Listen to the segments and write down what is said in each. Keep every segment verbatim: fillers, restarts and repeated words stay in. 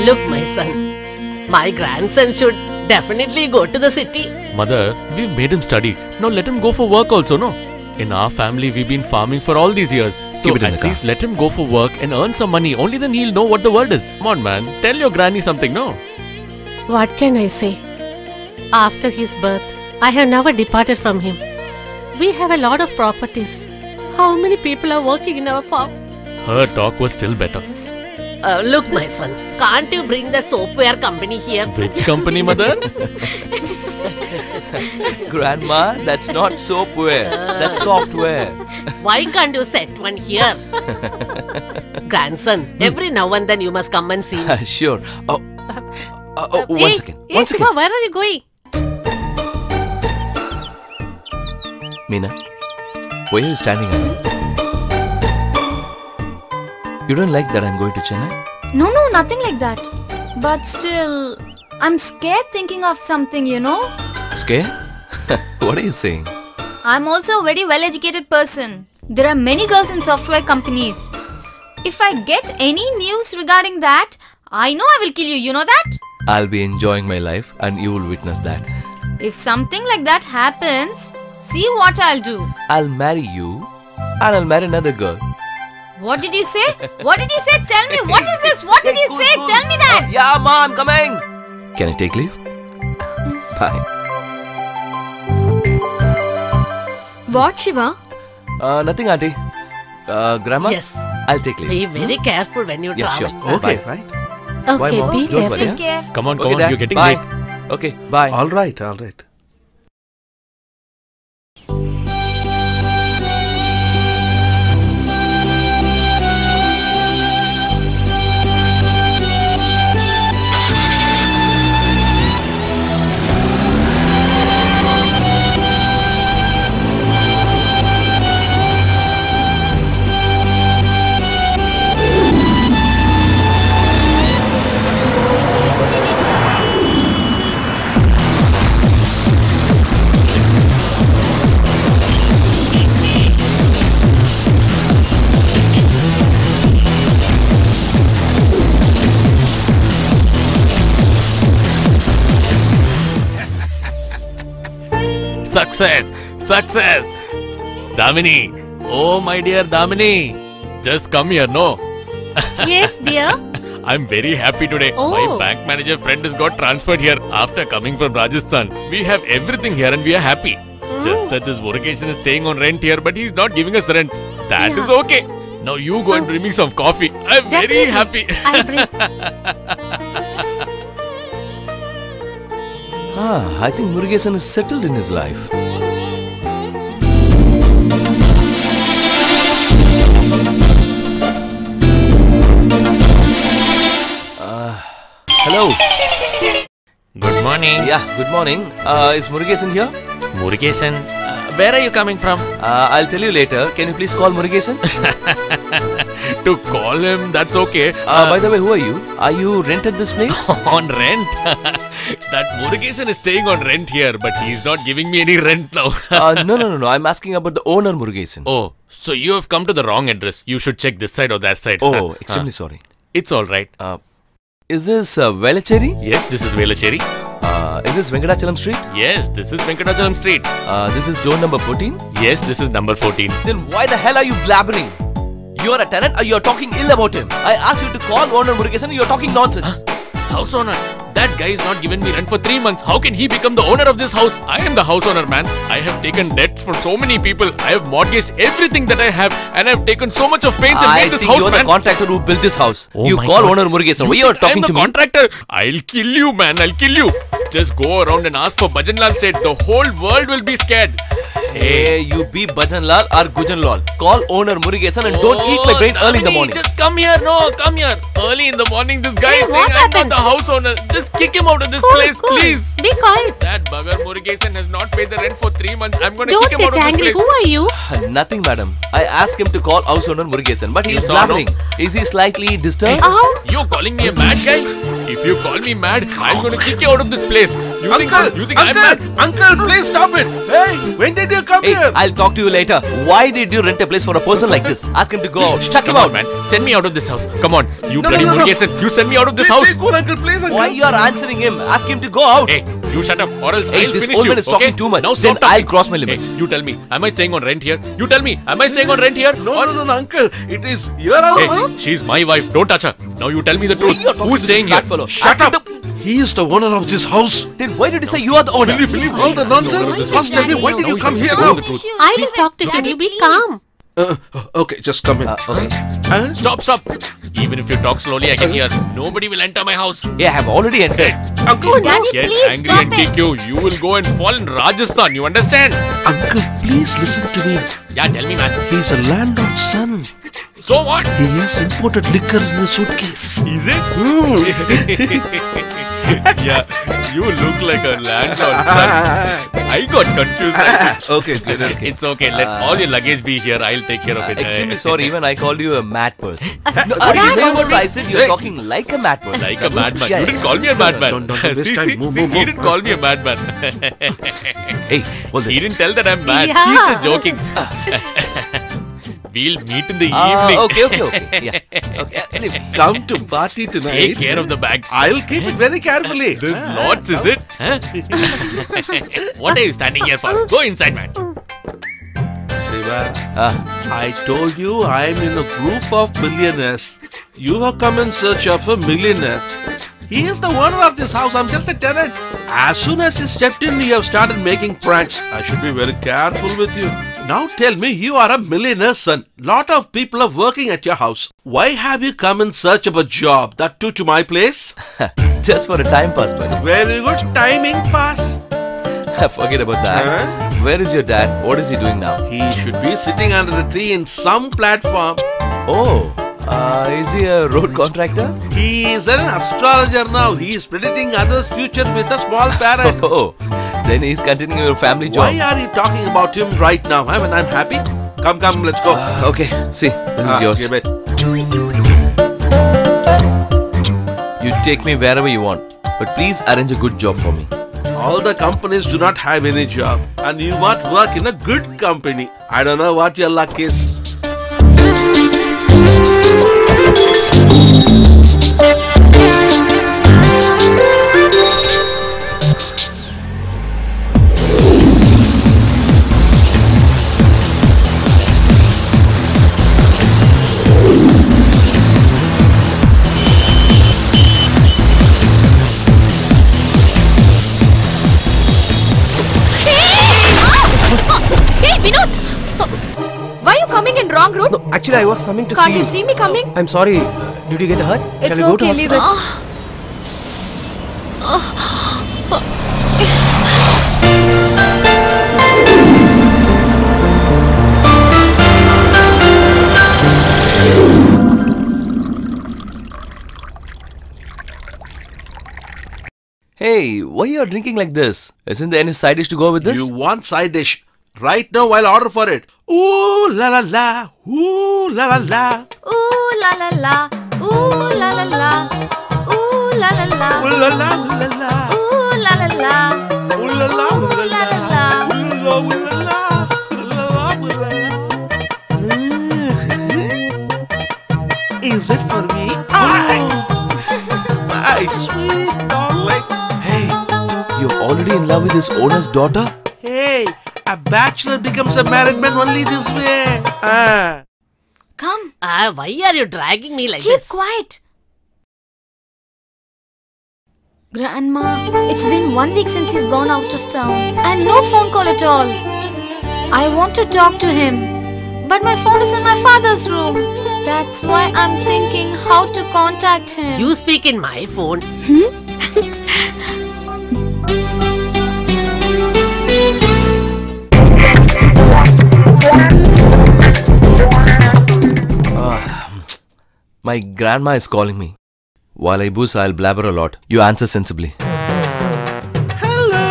Look, my son. My grandson should definitely go to the city. Mother, we've made him study. Now let him go for work also, no? In our family, we've been farming for all these years. So at least let him go for work and earn some money. Only then he'll know what the word is. Come on, man. Tell your granny something, no? What can I say? After his birth, I have never departed from him. We have a lot of properties. How many people are working in our farm? Her talk was still better. Uh, look, my son, can't you bring the soapware company here? Which company, mother? Grandma, that's not soapware. That's software. Why can't you set one here? Grandson, every now and then you must come and see me. Sure. Oh, uh, oh one hey, second. Hey, one Shiva, second. where are you going? Meena, why are you standing up? You don't like that I'm going to Chennai? No, no, nothing like that. But still, I'm scared thinking of something, you know. Scared? What are you saying? I'm also a very well-educated person. There are many girls in software companies. If I get any news regarding that, I know I will kill you, you know that? I'll be enjoying my life and you will witness that. If something like that happens, see what I'll do. I'll marry you and I'll marry another girl. What did you say? What did you say? Tell me, what is this? What did you Cool, say? cool. Tell me that. Uh, yeah, Ma, I'm coming. Can I take leave? Bye. What, Shiva? Uh, nothing, Auntie. Uh, Grandma? Yes. I'll take leave. Be very hmm? careful when you Yeah, travel. sure. Okay, Bye. right? Okay, Bye, Mom. be Don't careful. worry, Take care. Come on, come Okay, on. Dad. You're getting Bye. late. Okay, bye. All right, all right. Success! Success! Damini! Oh, my dear Damini! Just come here, no? Yes, dear. I'm very happy today. Oh. My bank manager friend has got transferred here after coming from Rajasthan. We have everything here and we are happy. Mm. Just that this Murugesan is staying on rent here, but he's not giving us rent. That Yeah. is okay. Now you go and bring me some coffee. I'm very happy. I'll bring. Ah, I think Murugesan is settled in his life. Uh, hello. Good morning. Yeah, good morning. Uh, is Murugesan here? Murugesan, uh, where are you coming from? Uh, I'll tell you later. Can you please call Murugesan? To call him, that's okay. Uh, by the way, who are you? Are you rented this place? On rent? That Murugesan is staying on rent here, but he's not giving me any rent now. uh, no, no, no, no. I'm asking about the owner, Murugesan. Oh, so you have come to the wrong address. You should check this side or that side. Oh, extremely sorry. It's alright. Uh, is this uh, Velacheri? Yes, this is Velacheri. Uh, is this Venkatachalam Street? Yes, this is Venkatachalam Street. Uh, this is door number fourteen? Yes, this is number fourteen. Then why the hell are you blabbering? You're a tenant or you're talking ill about him? I asked you to call owner Murugesan and you're talking nonsense. Huh? House owner? That guy is not given me rent for three months. How can he become the owner of this house? I am the house owner, man. I have taken debts for so many people. I have mortgaged everything that I have, and I have taken so much of pains and I made this think house, you're man. the contractor who built this house. Oh you my call God. owner Murugesan. Why You you're think I talking am to the me? contractor? I'll kill you, man. I'll kill you. Just go around and ask for Bhajanlal State. The whole world will be scared. Hey, you be Bhajanlal or Gujanlal. Call owner Murugesan and don't eat my brain early in the Damini, morning. Just come here. No, come here. Early in the morning, this guy Hey, is saying what I'm not happened? the house owner. Just kick him out of this Cool, place, cool. please. Be quiet. That bugger Murugesan has not paid the rent for three months. I'm going to Don't kick him out get of angry. this Who place. are you? Nothing, madam. I asked him to call house owner Murugesan, but he You is saw, blabbering. no? Is he slightly disturbed? Oh. You're calling me a mad guy? If you call me mad, I'm going to kick you out of this place. place. You Uncle, think you think I'm Uncle, mad? Uncle, please stop it. Hey, when did you come Hey, here? I'll talk to you later. Why did you rent a place for a person like this? Ask him to go out. Chuck him Come out, on, man. Send me out of this house. Come on. You No, bloody no, no, no. Murugesan. You send me out of this Please, house. please, cool, Uncle, please, Uncle. Why you are answering him? Ask him to go out. Hey, you shut up or else Hey, I'll this finish old you. man is okay? talking too much. Now Then stop talking. I'll cross my limits. Hey, you tell me. Am I staying on rent here? You tell me. Am I staying on rent here? No, Or- no, no, no, Uncle. It is your house. Hey, she's my wife. Don't touch her. Now you tell me the truth. You're talking Who's to staying this here? fat fellow. Shut Ask him up. He is the owner of this house. to- Then why did you say you are the owner? Will you believe all the nonsense? First tell me, why did you come here Know now? the truth. I will talk to him. You be calm. Uh, okay, just come in. Uh, okay. Huh? Stop, stop. Even if you talk slowly, I can hear. Nobody will enter my house. Yeah, I have already entered. Uncle, Daddy, Get please angry stop and it. kick you. You will go and fall in Rajasthan. You understand? Uncle, please listen to me. Yeah, tell me, man. He's a landlord's son. So what? He has imported liquor in a suitcase. Is it? Yeah, you look like a landlord son. I got confused. Okay, good. Okay. It's okay. Let all your luggage be here. I'll take care of it. Extremely sorry, even I called you a mad person. No, What what did you you say say about about I said you're Hey. talking like a mad person. Like a madman. Yeah, You yeah. didn't call me a madman. Don't- don't- don't waste see, time. see, Move, see, move, he move. didn't call me a madman. Hey, hold He this. didn't tell that I'm mad. Yeah. He's just joking. We'll meet in the Ah, evening. okay, okay, okay. Yeah. Okay. Anyway. Come to party tonight. Take care of the bag. I'll keep it very carefully. There's lots, is it? Huh? What are you standing here for? Go inside, man. Shiva, Ah, I told you I'm in a group of billionaires. You have come in search of a millionaire. He is the owner of this house. I'm just a tenant. As soon as he stepped in, you have started making pranks. I should be very careful with you. Now tell me, you are a millionaire's son. Lot of people are working at your house. Why have you come in search of a job? That too to my place? just for a time pass, buddy. Very good timing pass. Forget about that. Huh? Where is your dad? What is he doing now? He should be sitting under the tree in some platform. Oh, uh, is he a road contractor? He is an astrologer now. He is predicting others' future with a small parrot. Oh, then he's continuing your family job. Why are you talking about him right now? I mean, I'm happy. Come, come, let's go. Uh, okay, see, this Ah, is yours. give it. You take me wherever you want, but please arrange a good job for me. All the companies do not have any job, and you want work in a good company. I don't know what your luck is. Hey, Vinod! Why are you coming in wrong route? No, actually, I was coming to Can't see you see me coming? I'm sorry. Did you get hurt? It's Shall we go to okay, leave it. Hey, why you are drinking like this? Isn't there any side dish to go with this? You want side dish. Right now, I'll order for it. Ooh la la la. Ooh la la la. Ooh la la la. Ooh la la la. Ooh la la la. Ooh la la ooh la la. Ooh la la la. Ooh la la ooh la Ooh la la. la la. Ooh la ooh la la. Ooh la la ooh la la. Is it for me? Aye. My sweet darling. Hey, you're already in love with his owner's daughter? Hey, a bachelor becomes a married man only this way. Ah. Come, Ah, why are you dragging me like keep this? quiet. Grandma, it's been one week since he's gone out of town and no phone call at all. I want to talk to him, but my phone is in my father's room. That's why I'm thinking how to contact him. You speak in my phone. My grandma is calling me. While I booze, I'll blabber a lot. You answer sensibly. Hello.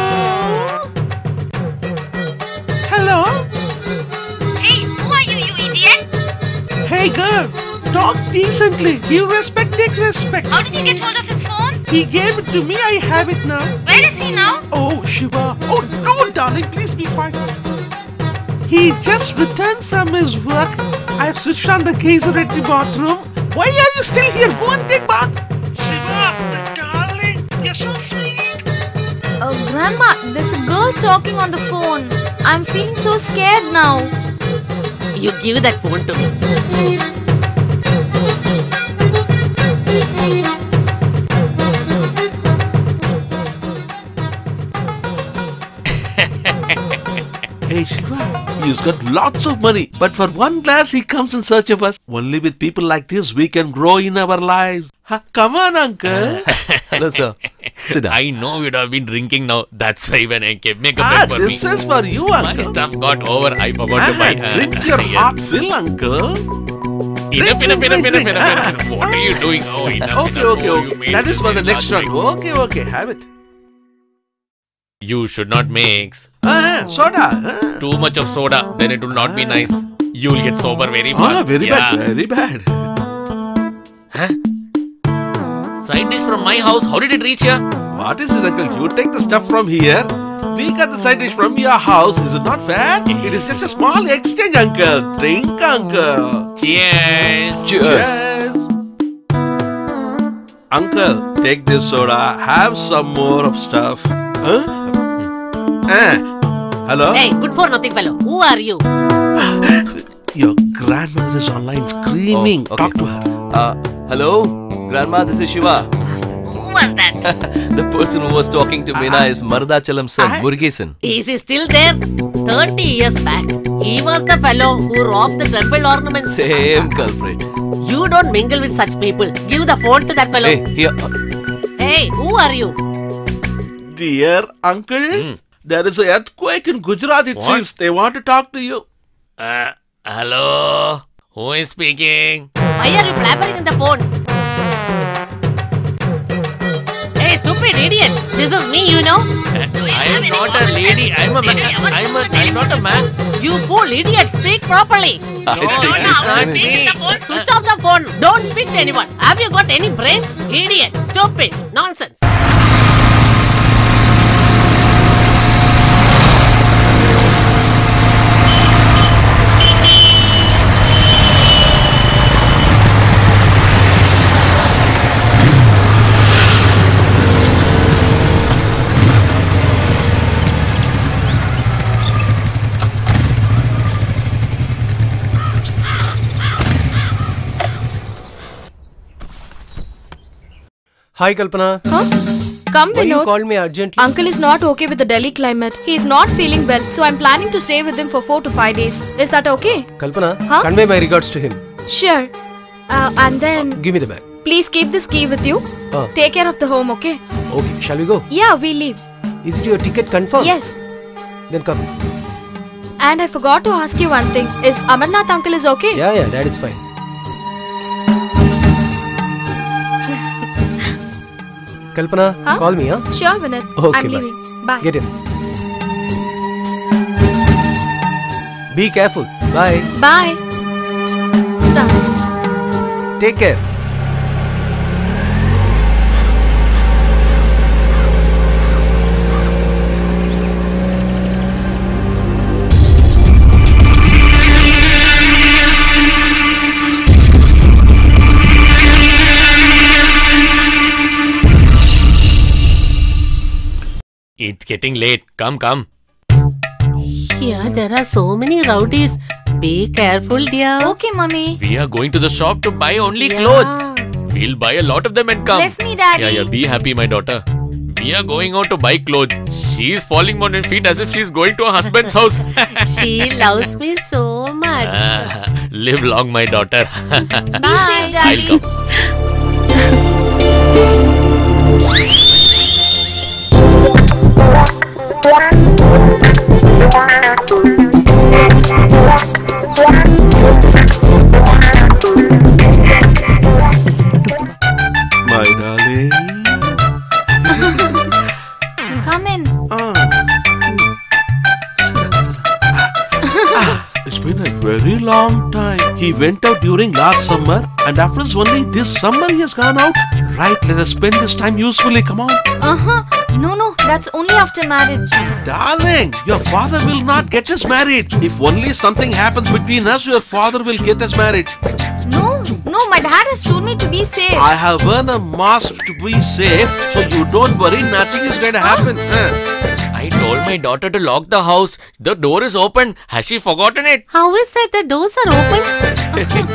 Hello. Hey, who are you, you idiot? Hey girl, talk decently. Give respect, take respect. How did you get hold of his phone? He gave it to me. I have it now. Where is he now? Oh, Shiva. Oh, no, darling. Please be quiet. He just returned from his work. I've switched on the geyser at the bathroom. Why are you still here? Go and take bath. Shiva, darling. You're so sweet. Oh, Grandma, there's a girl talking on the phone. I'm feeling so scared now. You give that phone to me. Hey Shiva, he's got lots of money, but for one glass he comes in search of us. Only with people like this we can grow in our lives. Huh? Come on, uncle. Hello, sir. Sit down. I know you'd have been drinking now. That's why when I came, make a Ah, break for me. this is for you, My uncle. stuff got over. I forgot to Ah, buy. uh, drink your yes. heart fill, uncle. Enough, drink, enough, drink, enough, enough, drink. enough, enough. What are you doing? Oh, enough, Okay, enough. okay, Oh, you okay. made That me is for the feel next last round. week. Okay, okay, have it. You should not mix Ah, soda. Ah, too much of soda. Then it will not be nice. You'll get sober very ah fast. very Yeah. bad, very bad. Huh? Side dish from my house. How did it reach here? What is this, uncle? You take the stuff from here. We got the side dish from your house. Is it not fair? It is just a small exchange, uncle. Drink, uncle. Cheers. Cheers. Yes. Uncle, take this soda. Have some more of stuff. Huh? Ah. Hello? Hey, good for nothing fellow. Who are you? Your grandmother is online screaming. Oh, okay. Talk to her. Uh, hello? Grandma, this is Shiva. Who was that? The person who was talking to Meena is Maradachalam's son, I- Murugesan. Is he still there? thirty years back, he was the fellow who robbed the temple ornaments. Same culprit. You don't mingle with such people. Give the phone to that fellow. Hey, here. Hey, who are you? Dear uncle, there is an earthquake in Gujarat, it What? seems. They want to talk to you. Uh, hello. Who is speaking? Why are you blabbering in the phone? Hey, stupid idiot! This is me, you know. I am not a lady. I'm a man. I'm a. I'm not a man. You fool idiot! Speak properly. I No, think it he's is not finished. me. Switch off the phone. Don't speak to anyone. Have you got any brains? Idiot! Stupid! Nonsense! Hi, Kalpana. Huh? Come, Why you Vinod. called me urgently? Uncle is not okay with the Delhi climate. He is not feeling well, so I'm planning to stay with him for four to five days. Is that okay? Kalpana, Huh? convey my regards to him. Sure. Uh, and then, Give me the bag. please keep this key with you. Ah, Take care of the home, okay? okay. Shall we go? Yeah, we leave. Is it your ticket confirmed? Yes. Then come. And I forgot to ask you one thing. Is Amarnath uncle is okay? Yeah, yeah, that is fine. Kalpana, Huh? call me, huh? Sure, Vinod. Okay, I'm bye. leaving. Bye. Get in. Be careful. Bye. Bye. Stop. Take care. It's getting late. Come, come. Here there are so many rowdies. Be careful, dear. Okay, mommy. We are going to the shop to buy only Yeah. clothes. We'll buy a lot of them and come. Bless me, Daddy. Yeah, yeah. Be happy, my daughter. We are going out to buy clothes. She's falling on her feet as if she's going to her husband's house. She loves me so much. Ah, live long, my daughter. Be safe, I'll Daddy. come. My darling. Come in. Ah. Ah, it's been a very long time. He went out during last summer and after only this summer he has gone out. Right, let us spend this time usefully, come on. Uh-huh. No, no, that's only after marriage. Darling, your father will not get us married. If only something happens between us, your father will get us married. No, no, my dad has told me to be safe. I have earned a mask to be safe, so you don't worry, nothing is going to happen. Huh? I told my daughter to lock the house. The door is open. Has she forgotten it? How is it the doors are open?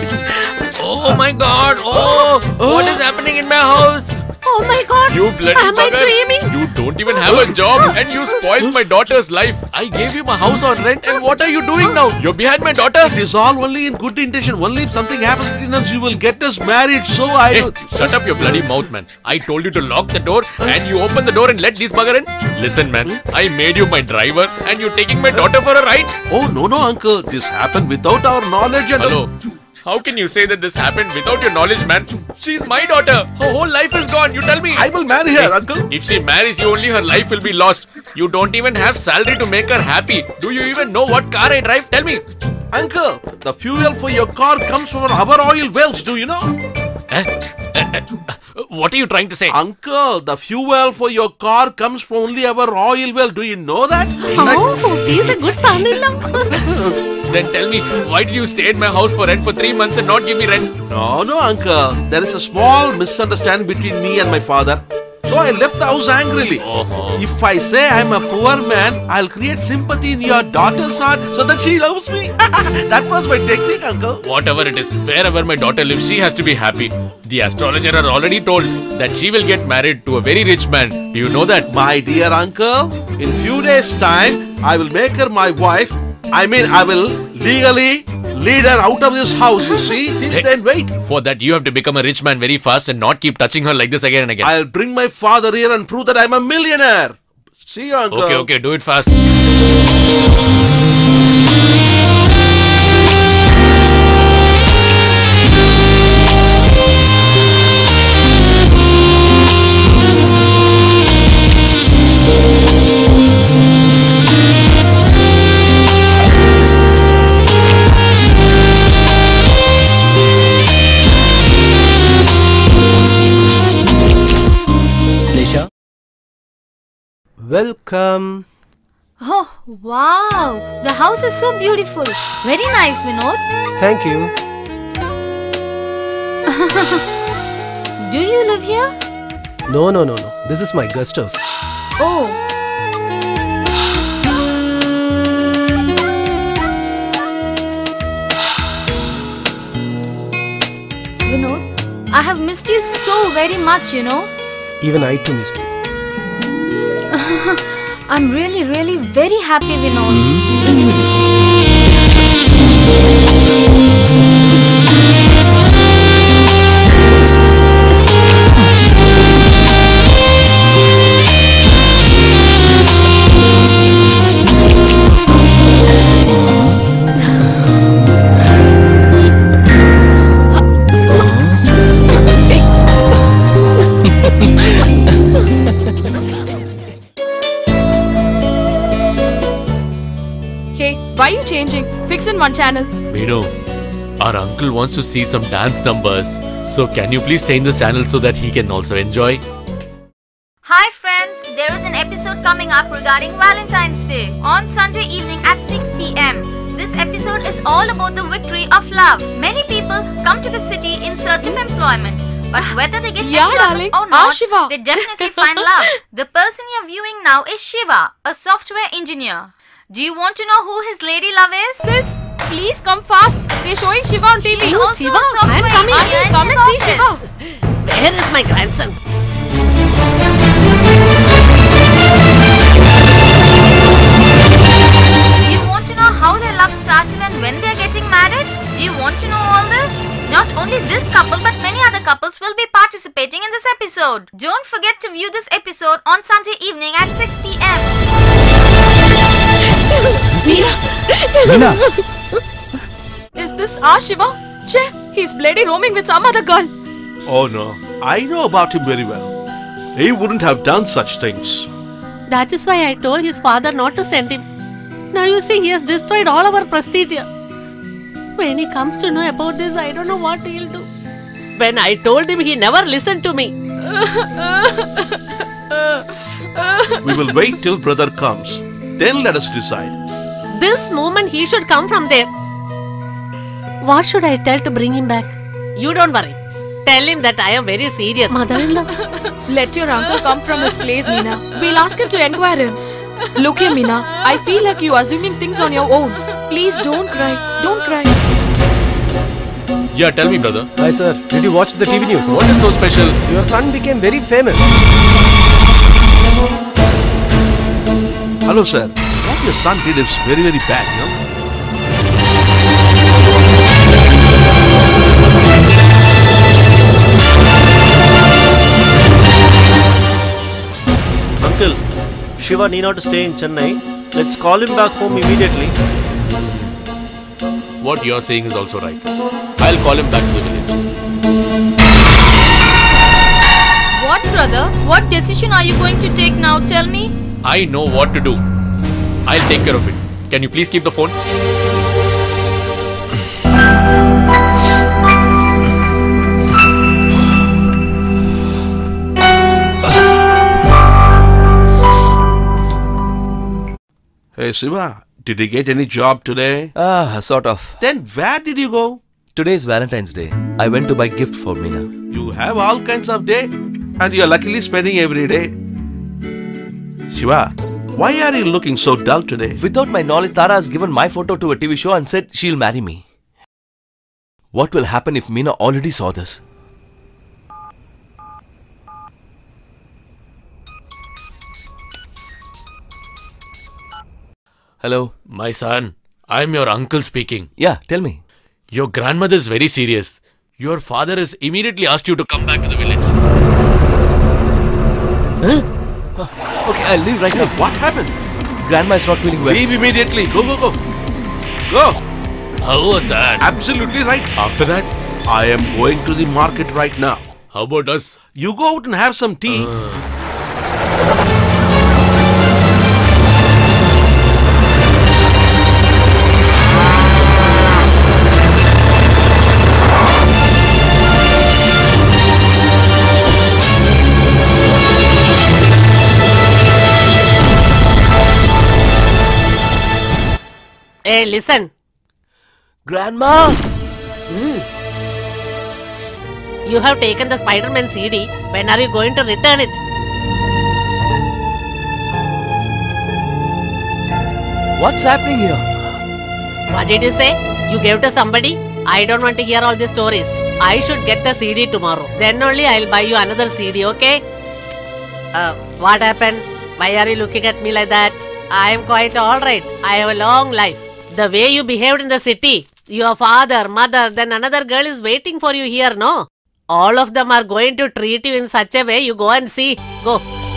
Oh my god. Oh, what is happening in my house? Oh my god! You bloody Am I bugger. dreaming? You don't even have a job and you spoiled my daughter's life. I gave you my house on rent and what are you doing now? You're behind my daughter. It is all only in good intention. Only if something happens between us, you will get us married. So I... Hey, shut up your bloody mouth, man. I told you to lock the door and you open the door and let this bugger in. Listen, man. I made you my driver and you're taking my daughter for a ride. Oh, no, no, uncle. This happened without our knowledge and... Hello. How can you say that this happened without your knowledge, man? She's my daughter. Her whole life is gone. You tell me. I will marry her, hey, uncle. If she marries you, only her life will be lost. You don't even have salary to make her happy. Do you even know what car I drive? Tell me. Uncle, the fuel for your car comes from our oil wells. Do you know? Eh? Eh, eh, what are you trying to say? Uncle, the fuel for your car comes from only our oil well. Do you know that? Oh, he's a good son-in-law. Then tell me, why did you stay at my house for rent for three months and not give me rent? No, no, uncle. There is a small misunderstanding between me and my father. So I left the house angrily. Uh-huh. If I say I'm a poor man, I'll create sympathy in your daughter's heart so that she loves me. That was my technique, uncle. Whatever it is, wherever my daughter lives, she has to be happy. The astrologer had already told that she will get married to a very rich man. Do you know that? My dear uncle, in few days' time, I will make her my wife. I mean, I will legally lead her out of this house, you see? Till Hey, then, wait. For that, you have to become a rich man very fast and not keep touching her like this again and again. I'll bring my father here and prove that I'm a millionaire. See you, uncle. Okay, okay, do it fast. Welcome. Oh, wow. The house is so beautiful. Very nice, Vinod. Thank you. Do you live here? No, no, no, no. This is my guest house. Oh. Vinod, I have missed you so very much, you know. Even I too missed you. I'm really, really very happy, Vinod. Why are you changing? Fix in one channel. Meenu, our uncle wants to see some dance numbers. So can you please change the channel so that he can also enjoy? Hi friends, there is an episode coming up regarding Valentine's Day on Sunday evening at six p m This episode is all about the victory of love. Many people come to the city in search of employment. But whether they get Yeah, employment darling. or not, Ah, Shiva. they definitely find love. The person you're viewing now is Shiva, a software engineer. Do you want to know who his lady love is? Sis, please come fast. They're showing Shiva on T V. She's also Shiva, a software I'm coming. engineer in Come his and see office. Shiva. Where is my grandson? Do you want to know how their love started and when they're getting married? Do you want to know all this? Not only this couple but many other couples will be participating in this episode. Don't forget to view this episode on Sunday evening at six p m Meena! Is this our Shiva? Che, he's bloody roaming with some other girl. Oh no, I know about him very well. He wouldn't have done such things. That is why I told his father not to send him. Now you see he has destroyed all our prestige here. When he comes to know about this, I don't know what he'll do. When I told him, he never listened to me. We will wait till brother comes. Then let us decide. This moment he should come from there. What should I tell to bring him back? You don't worry. Tell him that I am very serious. Mother-in-law. Let your uncle come from his place, Meena. We'll ask him to inquire him. Look here, Meena. I feel like you are assuming things on your own. Please don't cry. Don't cry. Yeah, tell me, brother. Hi sir, did you watch the T V news? What is so special? Your son became very famous. Hello, sir. What your son did is very, very bad, you know? Uncle, Shiva need not stay in Chennai. Let's call him back home immediately. What you're saying is also right. I'll call him back to the village. What, brother? What decision are you going to take now? Tell me. I know what to do. I'll take care of it. Can you please keep the phone? Hey, Shiva, did you get any job today? Ah, sort of. Then where did you go? Today is Valentine's Day. I went to buy gift for Meena. You have all kinds of day and you are luckily spending every day. Shiva, why are you looking so dull today? Without my knowledge, Tara has given my photo to a T V show and said she'll marry me. What will happen if Meena already saw this? Hello? My son, I'm your uncle speaking. Yeah, tell me. Your grandmother is very serious. Your father has immediately asked you to come back to the village. Huh? Okay, I'll leave right now. What happened? Grandma is not feeling well. Leave immediately. Go, go, go. Go. How was that? Absolutely right. After that? I am going to the market right now. How about us? You go out and have some tea. Uh. Hey, listen. Grandma! You have taken the Spider-Man C D. When are you going to return it? What's happening here? What did you say? You gave to somebody? I don't want to hear all these stories. I should get the C D tomorrow. Then only I'll buy you another C D, okay? Uh, what happened? Why are you looking at me like that? I am quite alright. I have a long life. The way you behaved in the city, your father, mother, then another girl is waiting for you here, no? All of them are going to treat you in such a way, you go and see. Go.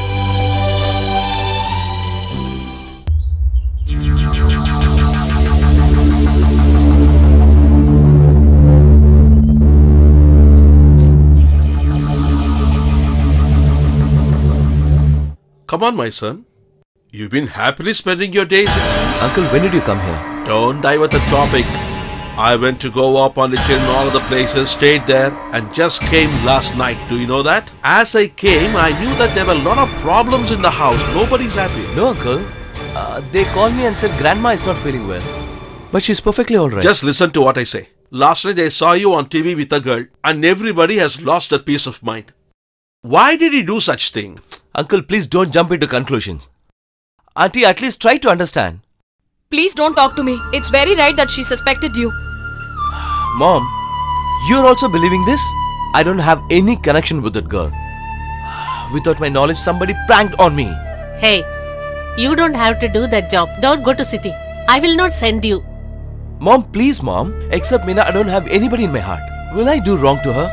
Come on, my son. You've been happily spending your days, it seems. Uncle, when did you come here? Don't divert the topic. I went to Goa, Pondicherry and all of the places, stayed there and just came last night. Do you know that? As I came, I knew that there were a lot of problems in the house. Nobody's happy. No, uncle. Uh, they called me and said grandma is not feeling well. But she's perfectly alright. Just listen to what I say. Last night I saw you on T V with a girl and everybody has lost their peace of mind. Why did he do such thing? Uncle, please don't jump into conclusions. Auntie, at least try to understand. Please don't talk to me. It's very right that she suspected you. Mom, you're also believing this? I don't have any connection with that girl. Without my knowledge, somebody pranked on me. Hey, you don't have to do that job. Don't go to city. I will not send you. Mom, please, Mom. Except Meena, I don't have anybody in my heart. Will I do wrong to her?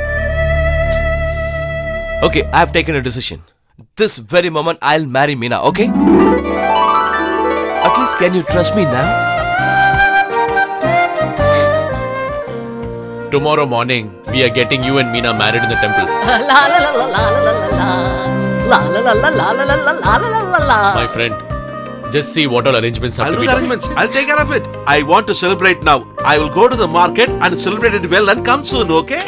Okay, I have taken a decision. This very moment, I'll marry Meena, okay? At least, can you trust me now? Tomorrow morning, we are getting you and Meena married in the temple. La la la la la la la la la la la la la la la la la la. My friend, Just see what all arrangements have I'll to do be the done. arrangements. I'll take care of it. I want to celebrate now. I will go to the market and celebrate it well and come soon, okay?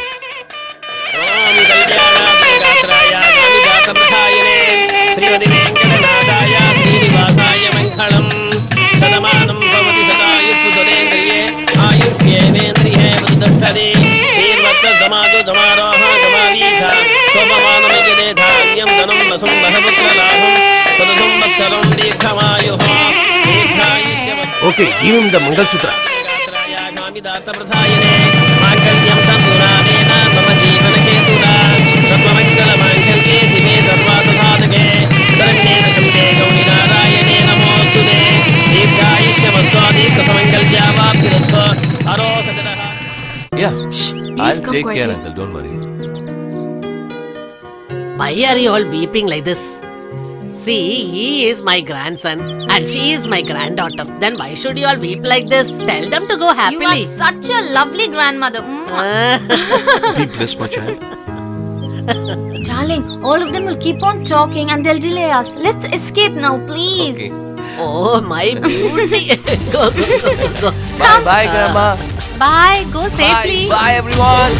Okay, give him the Mangal Sutra. Yeah, Shh, please I'll come take quietly. care, uncle. Don't worry. Why are you all weeping like this? See, he is my grandson and she is my granddaughter. Then why should you all weep like this? Tell them to go You happily. are such a lovely grandmother. Mwah. Be blessed, my child. Darling, all of them will keep on talking and they'll delay us. Let's escape now, please. Okay. Oh, my beauty. Go, go, go, go, go. Bye, bye, Grandma. Bye. Go safely. Bye, bye, everyone.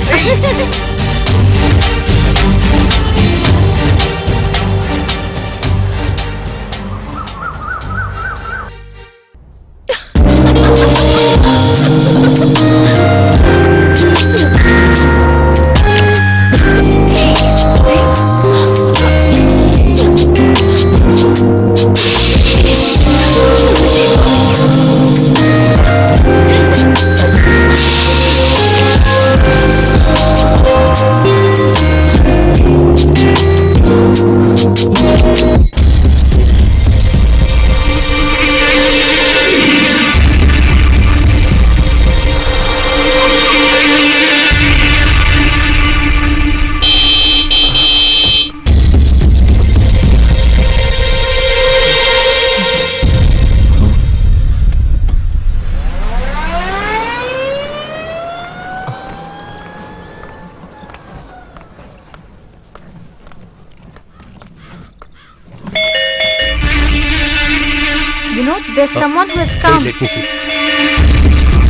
You know, there's someone who has come. Wait, let me see.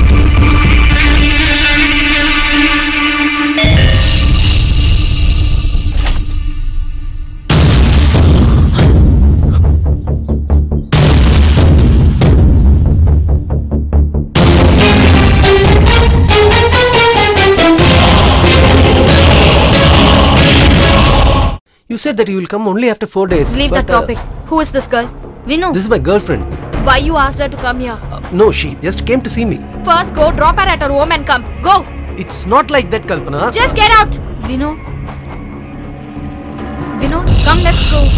You said that you will come only after four days. Leave but, that uh, topic. Who is this girl? Vinu. This is my girlfriend. Why you asked her to come here? Uh, no, she just came to see me. First go drop her at her home and come. Go! It's not like that, Kalpana. Just get out! Vinu. Vinu, come, let's go.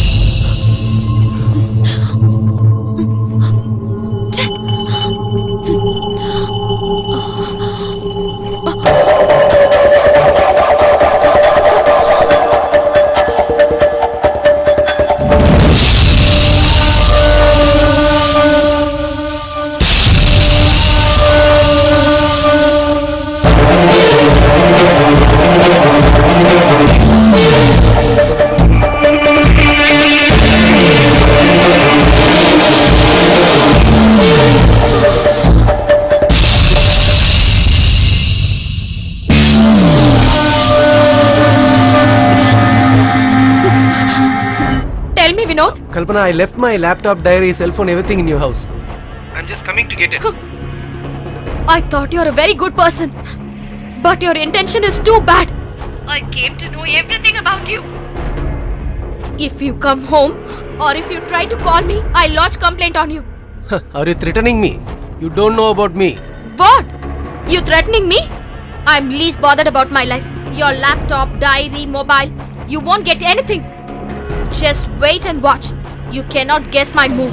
Tell me, Vinod. Kalpana, I left my laptop, diary, cell phone, everything in your house. I'm just coming to get it. I thought you're a very good person. But your intention is too bad. I came to know everything about you. If you come home or if you try to call me, I'll lodge complaint on you. Are you threatening me? You don't know about me. What? You threatening me? I'm least bothered about my life. Your laptop, diary, mobile. You won't get anything. Just wait and watch. You cannot guess my move.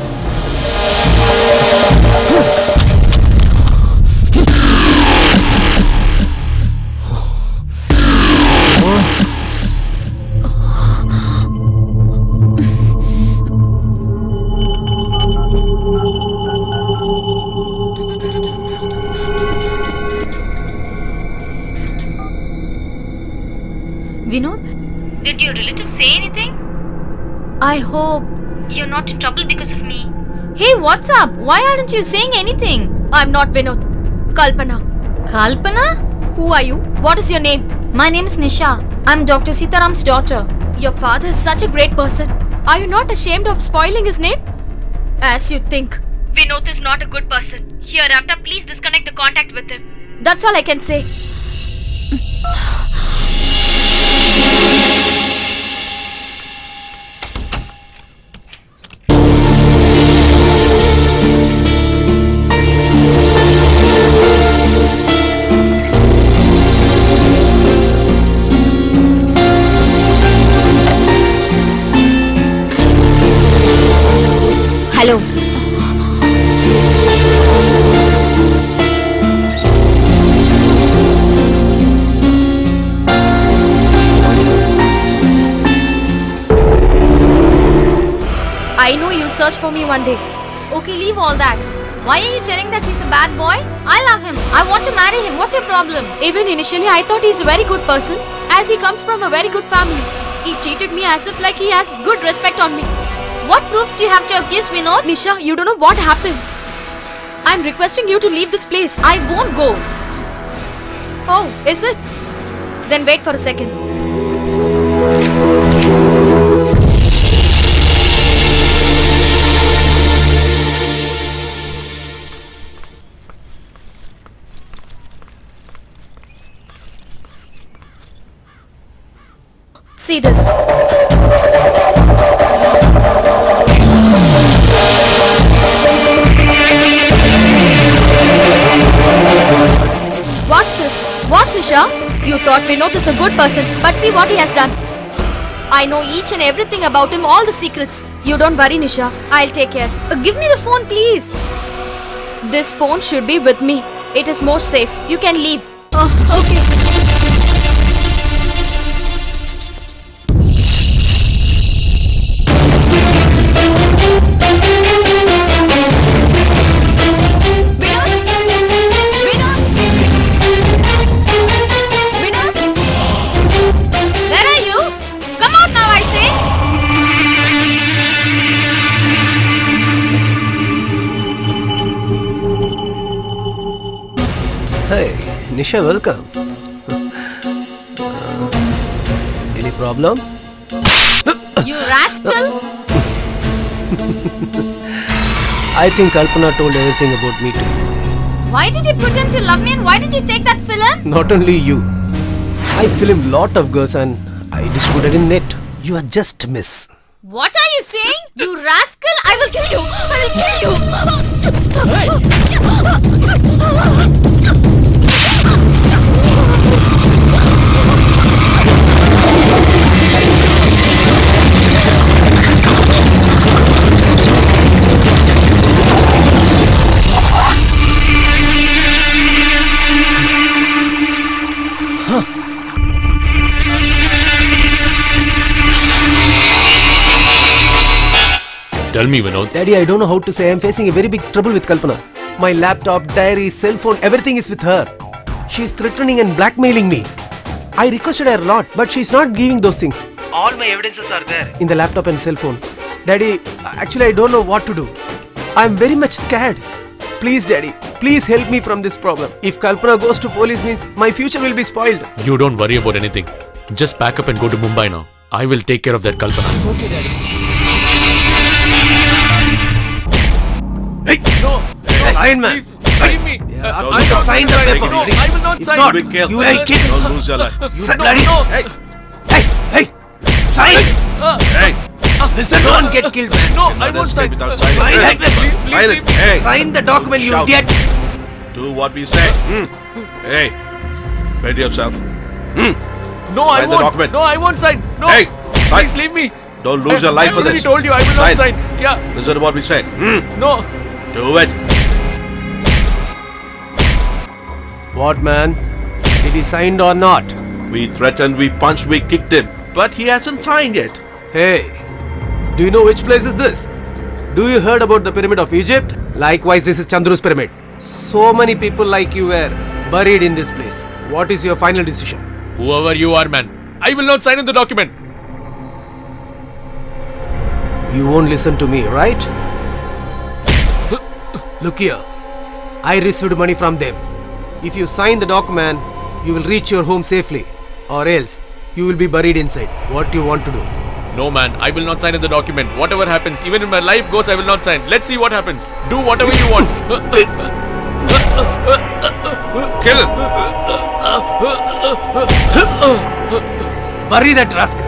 Vinod, did your relative say anything? I hope you're not in trouble because of me. Hey, what's up? Why aren't you saying anything? I'm not Vinod. Kalpana. Kalpana? Who are you? What is your name? My name is Nisha. I'm Doctor Sitaram's daughter. Your father is such a great person. Are you not ashamed of spoiling his name? As you think. Vinod is not a good person. Hereafter, please disconnect the contact with him. That's all I can say. Hello. I know you'll search for me one day. Okay, leave all that. Why are you telling that he's a bad boy? I love him. I want to marry him. What's your problem? Even initially, I thought he's a very good person, as he comes from a very good family. He treated me as if like he has good respect on me. What proof do you have to accuse Vinod? Nisha, you don't know what happened. I'm requesting you to leave this place. I won't go. Oh, is it? Then wait for a second. See this. Watch this. Watch, Nisha. You thought Vinod is a good person, but see what he has done. I know each and everything about him, all the secrets. You don't worry, Nisha. I'll take care. Uh, give me the phone, please. This phone should be with me. It is more safe. You can leave. Oh, okay. Hey, Nisha, welcome. Uh, any problem? You rascal! I think Kalpana told everything about me to you. Why did you pretend to love me and why did you take that film? Not only you. I filmed lot of girls and I distributed in net. You are just miss. What are you saying? You rascal! I will kill you! I will kill you! Tell me, Vinod. Daddy, I don't know how to say. I'm facing a very big trouble with Kalpana. My laptop, diary, cell phone, everything is with her. She's threatening and blackmailing me. I requested her a lot, but she's not giving those things. All my evidences are there in the laptop and cell phone. Daddy, actually I don't know what to do. I'm very much scared. Please, Daddy, please help me from this problem. If Kalpana goes to police means my future will be spoiled. You don't worry about anything. Just pack up and go to Mumbai now. I will take care of that Kalpana. Okay, Daddy. Hey, no, no, sign, man. Please, believe me. Yeah, Uh, ask I me to will sign not the sign. paper. No, I will not If sign. not, Be careful. you will kill. Don't lose your life. You- Sign, no, Daddy. no. Hey, Hey, hey, sign. Uh, hey. Listen, don't get killed, man. no, Cannot I won't escape sign. without Uh, signing. sign Hey, it, please, please, sign please, it. please. Hey, Sign the document, you Shout. idiot. do what we say. Hmm. Hey, bend yourself. Hmm. No, I Sign the won't. document. No, I won't sign. No. Hey, please sign. leave me. Don't lose I, your life I for already this. told you I will not sign. Yeah. Listen to what we say. Hmm. No. Do it. What, man? Did he sign or not? We threatened, we punched, we kicked him. But he hasn't signed yet. Hey, do you know which place is this? Do you heard about the pyramid of Egypt? Likewise, this is Chandru's pyramid. So many people like you were buried in this place. What is your final decision? Whoever you are, man, I will not sign in the document. You won't listen to me, right? Look here. I received money from them. If you sign the document, you will reach your home safely. Or else, you will be buried inside. What do you want to do? No man, I will not sign in the document. Whatever happens, even if my life goes, I will not sign. Let's see what happens. Do whatever you want. Kill him. Bury that rascal.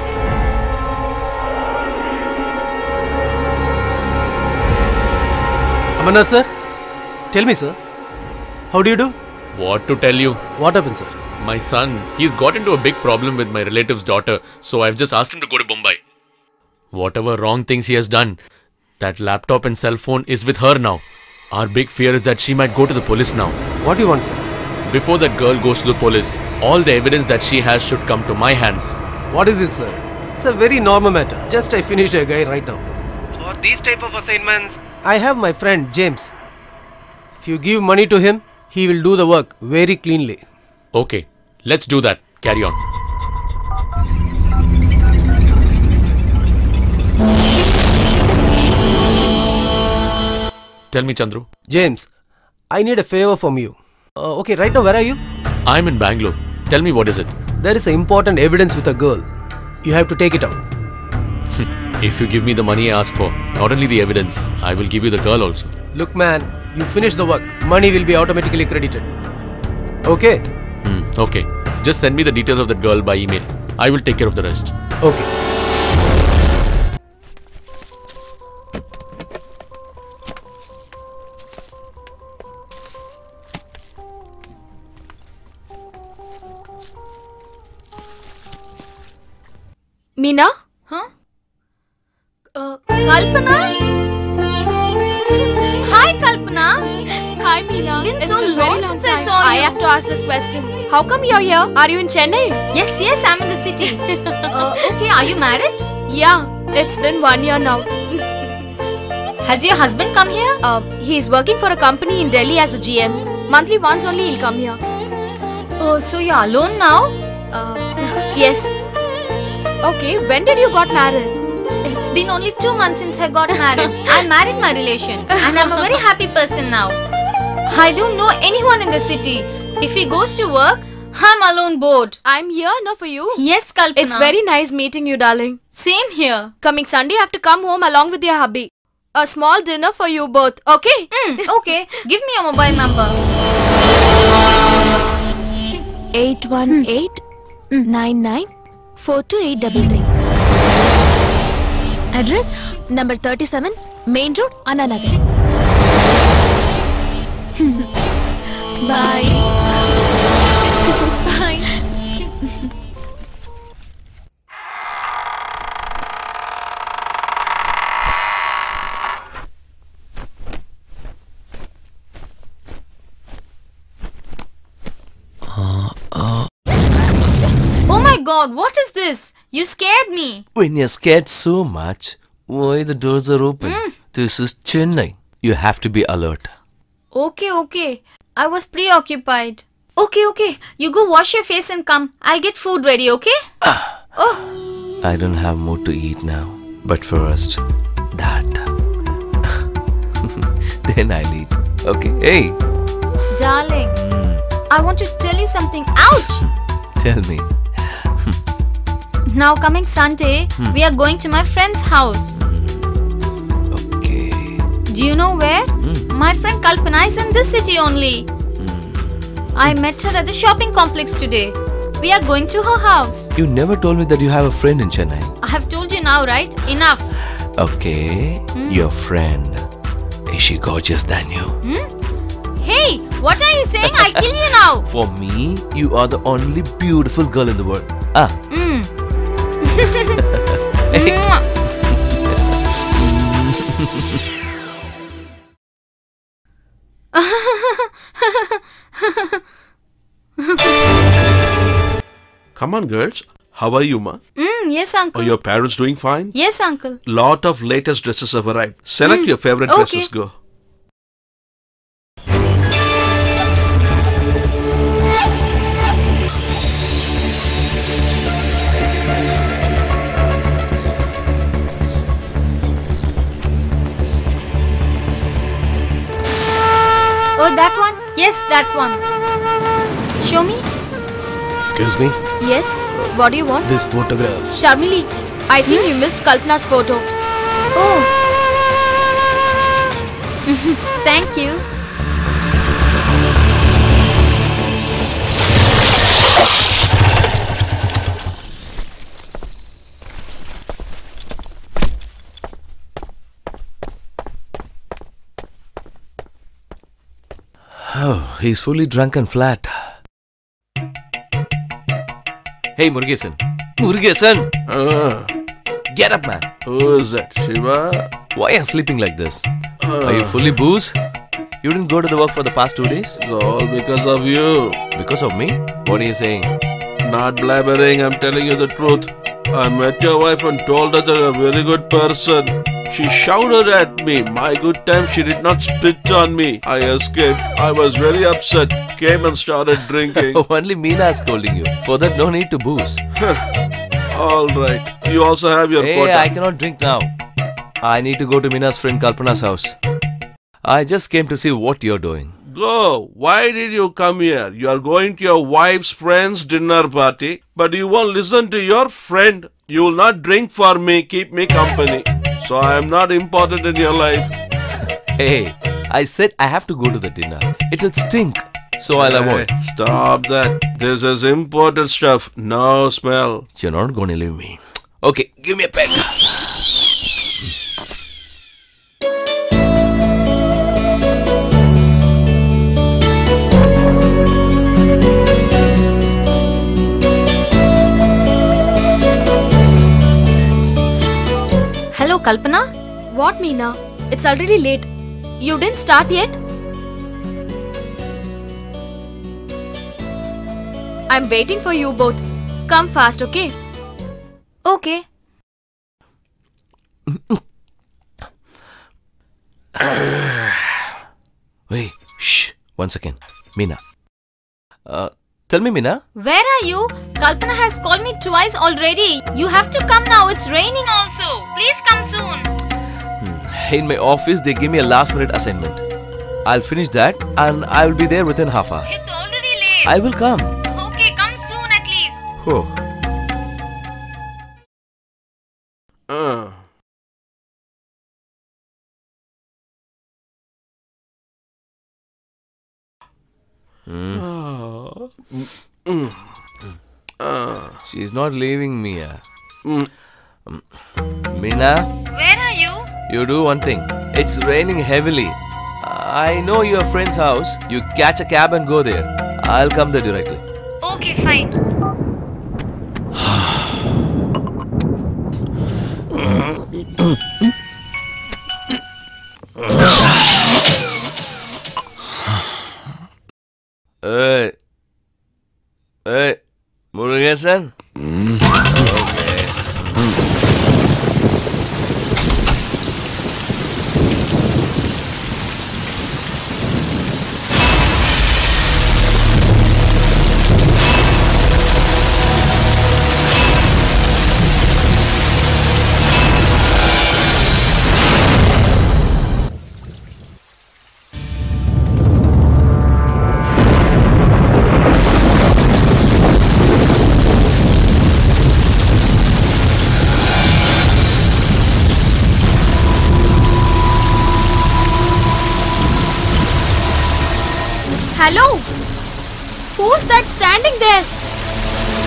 Amarnath sir, tell me sir, how do you do? What to tell you? What happened sir? My son, he's got into a big problem with my relative's daughter, so I've just asked him to go to Mumbai. Whatever wrong things he has done, that laptop and cell phone is with her now. Our big fear is that she might go to the police now. What do you want sir? Before that girl goes to the police, all the evidence that she has should come to my hands. What is this sir? It's a very normal matter. Just I finished a guy right now. For these type of assignments, I have my friend James. If you give money to him, he will do the work very cleanly. Okay, let's do that. Carry on. Tell me, Chandru. James, I need a favor from you. Uh, okay, right now where are you? I'm in Bangalore. Tell me, what is it? There is important evidence with a girl. You have to take it out. If you give me the money I asked for, not only the evidence, I will give you the girl also. Look man, you finish the work. Money will be automatically credited. Okay? Hmm, okay. Just send me the details of that girl by email. I will take care of the rest. Okay. Meena? Huh? Uh, Kalpana? Hi Kalpana. Hi Meena. Been It's so been a long very long since I time. saw I you. have to ask this question. How come you're here? Are you in Chennai? Yes, yes, I'm in the city. uh, okay, are you married? Yeah, it's been one year now. Has your husband come here? Uh, he's working for a company in Delhi as a G M. Monthly once only he'll come here. Oh, so you're alone now? Uh, yes. Okay, when did you got married? It's been only two months since I got married. I married my relation and I'm a very happy person now. I don't know anyone in the city. If he goes to work, I'm alone bored. I'm here now for you. Yes, Kalpana. It's very nice meeting you, darling. Same here. Coming Sunday, you have to come home along with your hubby. A small dinner for you both, okay? Mm, okay, give me your mobile number. eight one eight nine nine four two eight three three. Address number thirty-seven, Main Road, Anna Nagar. Bye. Bye. Oh my god, what is this? You scared me. When you're scared so much, why the doors are open? Mm. This is Chennai. You have to be alert. Okay, okay. I was preoccupied. Okay, okay. You go wash your face and come. I'll get food ready, okay? Oh. I don't have more to eat now. But first, that. Then I'll eat. Okay? Hey! Darling, I want to tell you something. Ouch! Tell me. Now coming Sunday, we are going to my friend's house. Okay. Do you know where? My friend Kalpana is in this city only. I met her at the shopping complex today. We are going to her house. You never told me that you have a friend in Chennai. I have told you now, right? Enough. Okay. Your friend. Is she gorgeous than you? Hmm? Hey, what are you saying? I'll kill you now. For me, you are the only beautiful girl in the world. Ah. Mm. Come on, girls. How are you, ma? Mm, yes, uncle. Are your parents doing fine? Yes, uncle. Lot of latest dresses have arrived. Select Mm. your favorite Okay. dresses. Go. That one. Show me. Excuse me? Yes. What do you want? This photograph. Sharmili, I think you missed Kalpana's photo. Oh. Thank you. Oh, he's fully drunk and flat. Hey, Murugesan. Murugesan! Uh, Get up, man. who is that? Shiva? Why are you sleeping like this? Uh, Are you fully booze? You didn't go to the work for the past two days? It's all because of you. Because of me? What are you saying? Not blabbering, I'm telling you the truth. I met your wife and told her that you're a very good person. She shouted at me. My good time, she did not spit on me. I escaped. I was very upset. Came and started drinking. Only Meena is scolding you. For that, no need to booze. Alright. You also have your Hey, quota. I cannot drink now. I need to go to Meena's friend Kalpana's house. I just came to see what you're doing. Go. Why did you come here? You are going to your wife's friend's dinner party, but you won't listen to your friend. You will not drink for me, keep me company. So I am not important in your life. Hey, I said I have to go to the dinner. It'll stink. So I'll avoid. Hey, stop that. This is imported stuff. No smell. You're not going to leave me. Okay, give me a peck. Hello, Kalpana? What, Meena? It's already late. You didn't start yet? I'm waiting for you both. Come fast, okay? Okay. Wait, shh. One second. Meena. Uh, tell me, Meena. Where are you? Kalpana has called me twice already. You have to come now. It's raining also. Please come soon. In my office, they gave me a last minute assignment. I'll finish that and I will be there within half hour. It's already late. I will come. Okay, come soon at least. Oh. Uh. Mm. Mm. Uh. She's not leaving me. Uh. Mm. Meena, Where are you? you do one thing. It's raining heavily. I know your friend's house. You catch a cab and go there. I'll come there directly. Okay, fine. Hey. Hey. Murugesan? Okay. Hello? Who's that standing there?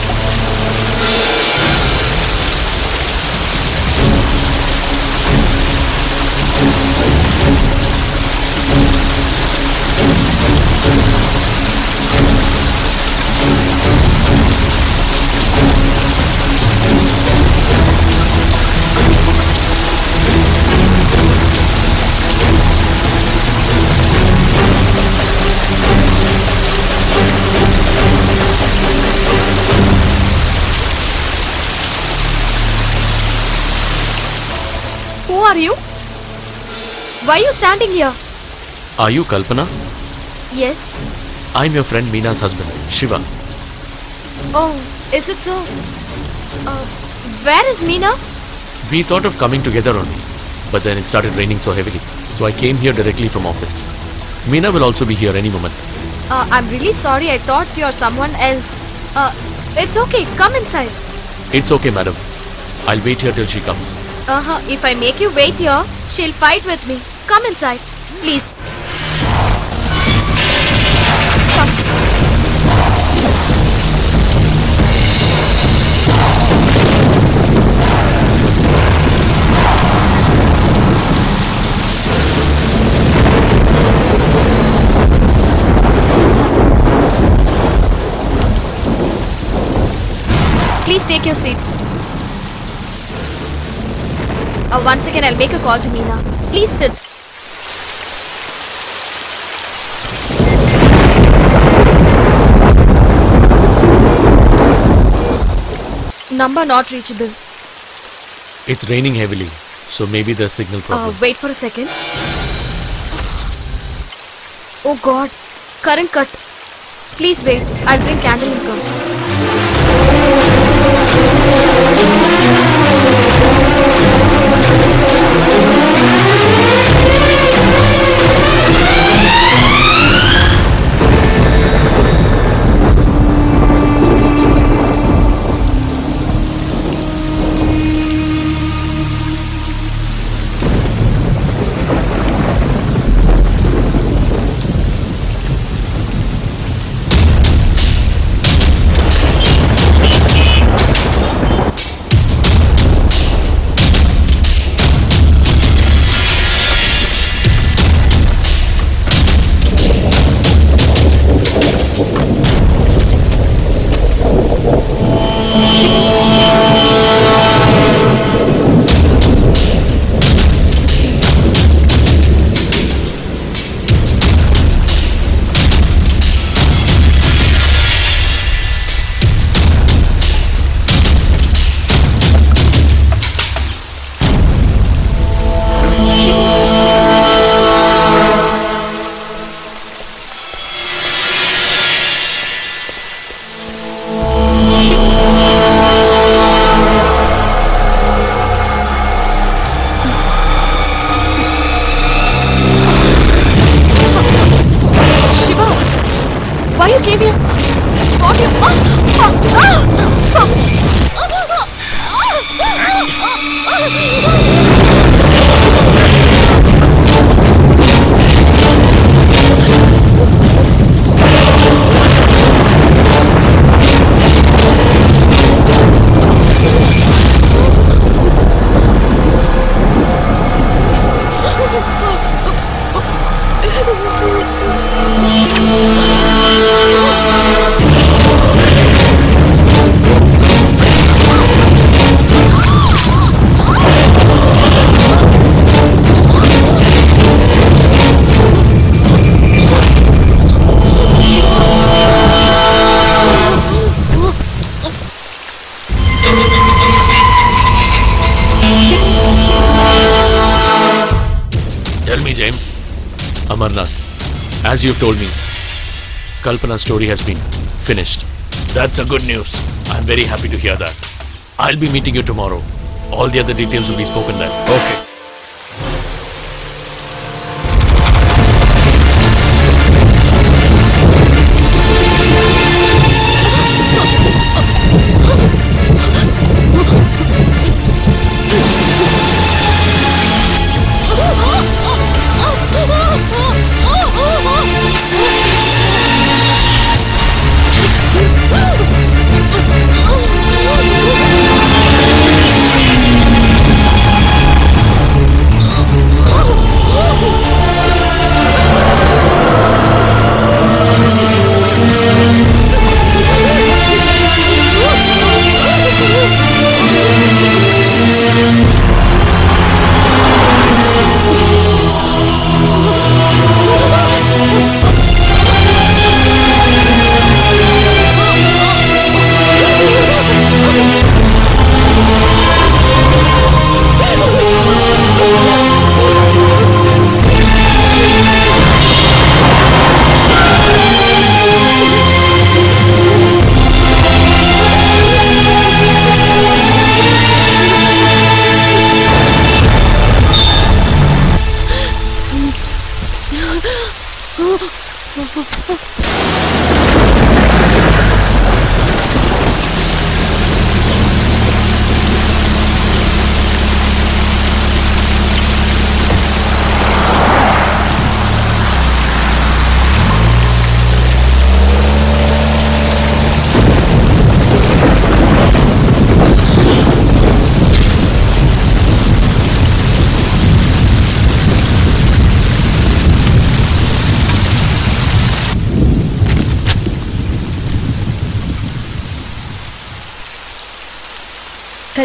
Who are you? Why are you standing here? Are you Kalpana? Yes. I'm your friend Meena's husband, Shiva. Oh, is it so? Uh, where is Meena? We thought of coming together only, but then it started raining so heavily. So I came here directly from office. Meena will also be here any moment. Uh, I'm really sorry. I thought you're someone else. Uh, it's okay. Come inside. It's okay, madam. I'll wait here till she comes. Uh-huh. If I make you wait here, she'll fight with me. Come inside. Please. Come. Please take your seat. Uh, once again, I'll make a call to Meena. Please sit. Number not reachable. It's raining heavily, so maybe there's signal problem. Uh, wait for a second. Oh God, current cut. Please wait. I'll bring candle and come. Why you came here? Got you. Ah, ah, ah, Tell me, James. Amarnath, as you've told me, Kalpana's story has been finished. That's a good news. I'm very happy to hear that. I'll be meeting you tomorrow. All the other details will be spoken then. Okay.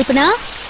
Kalpana?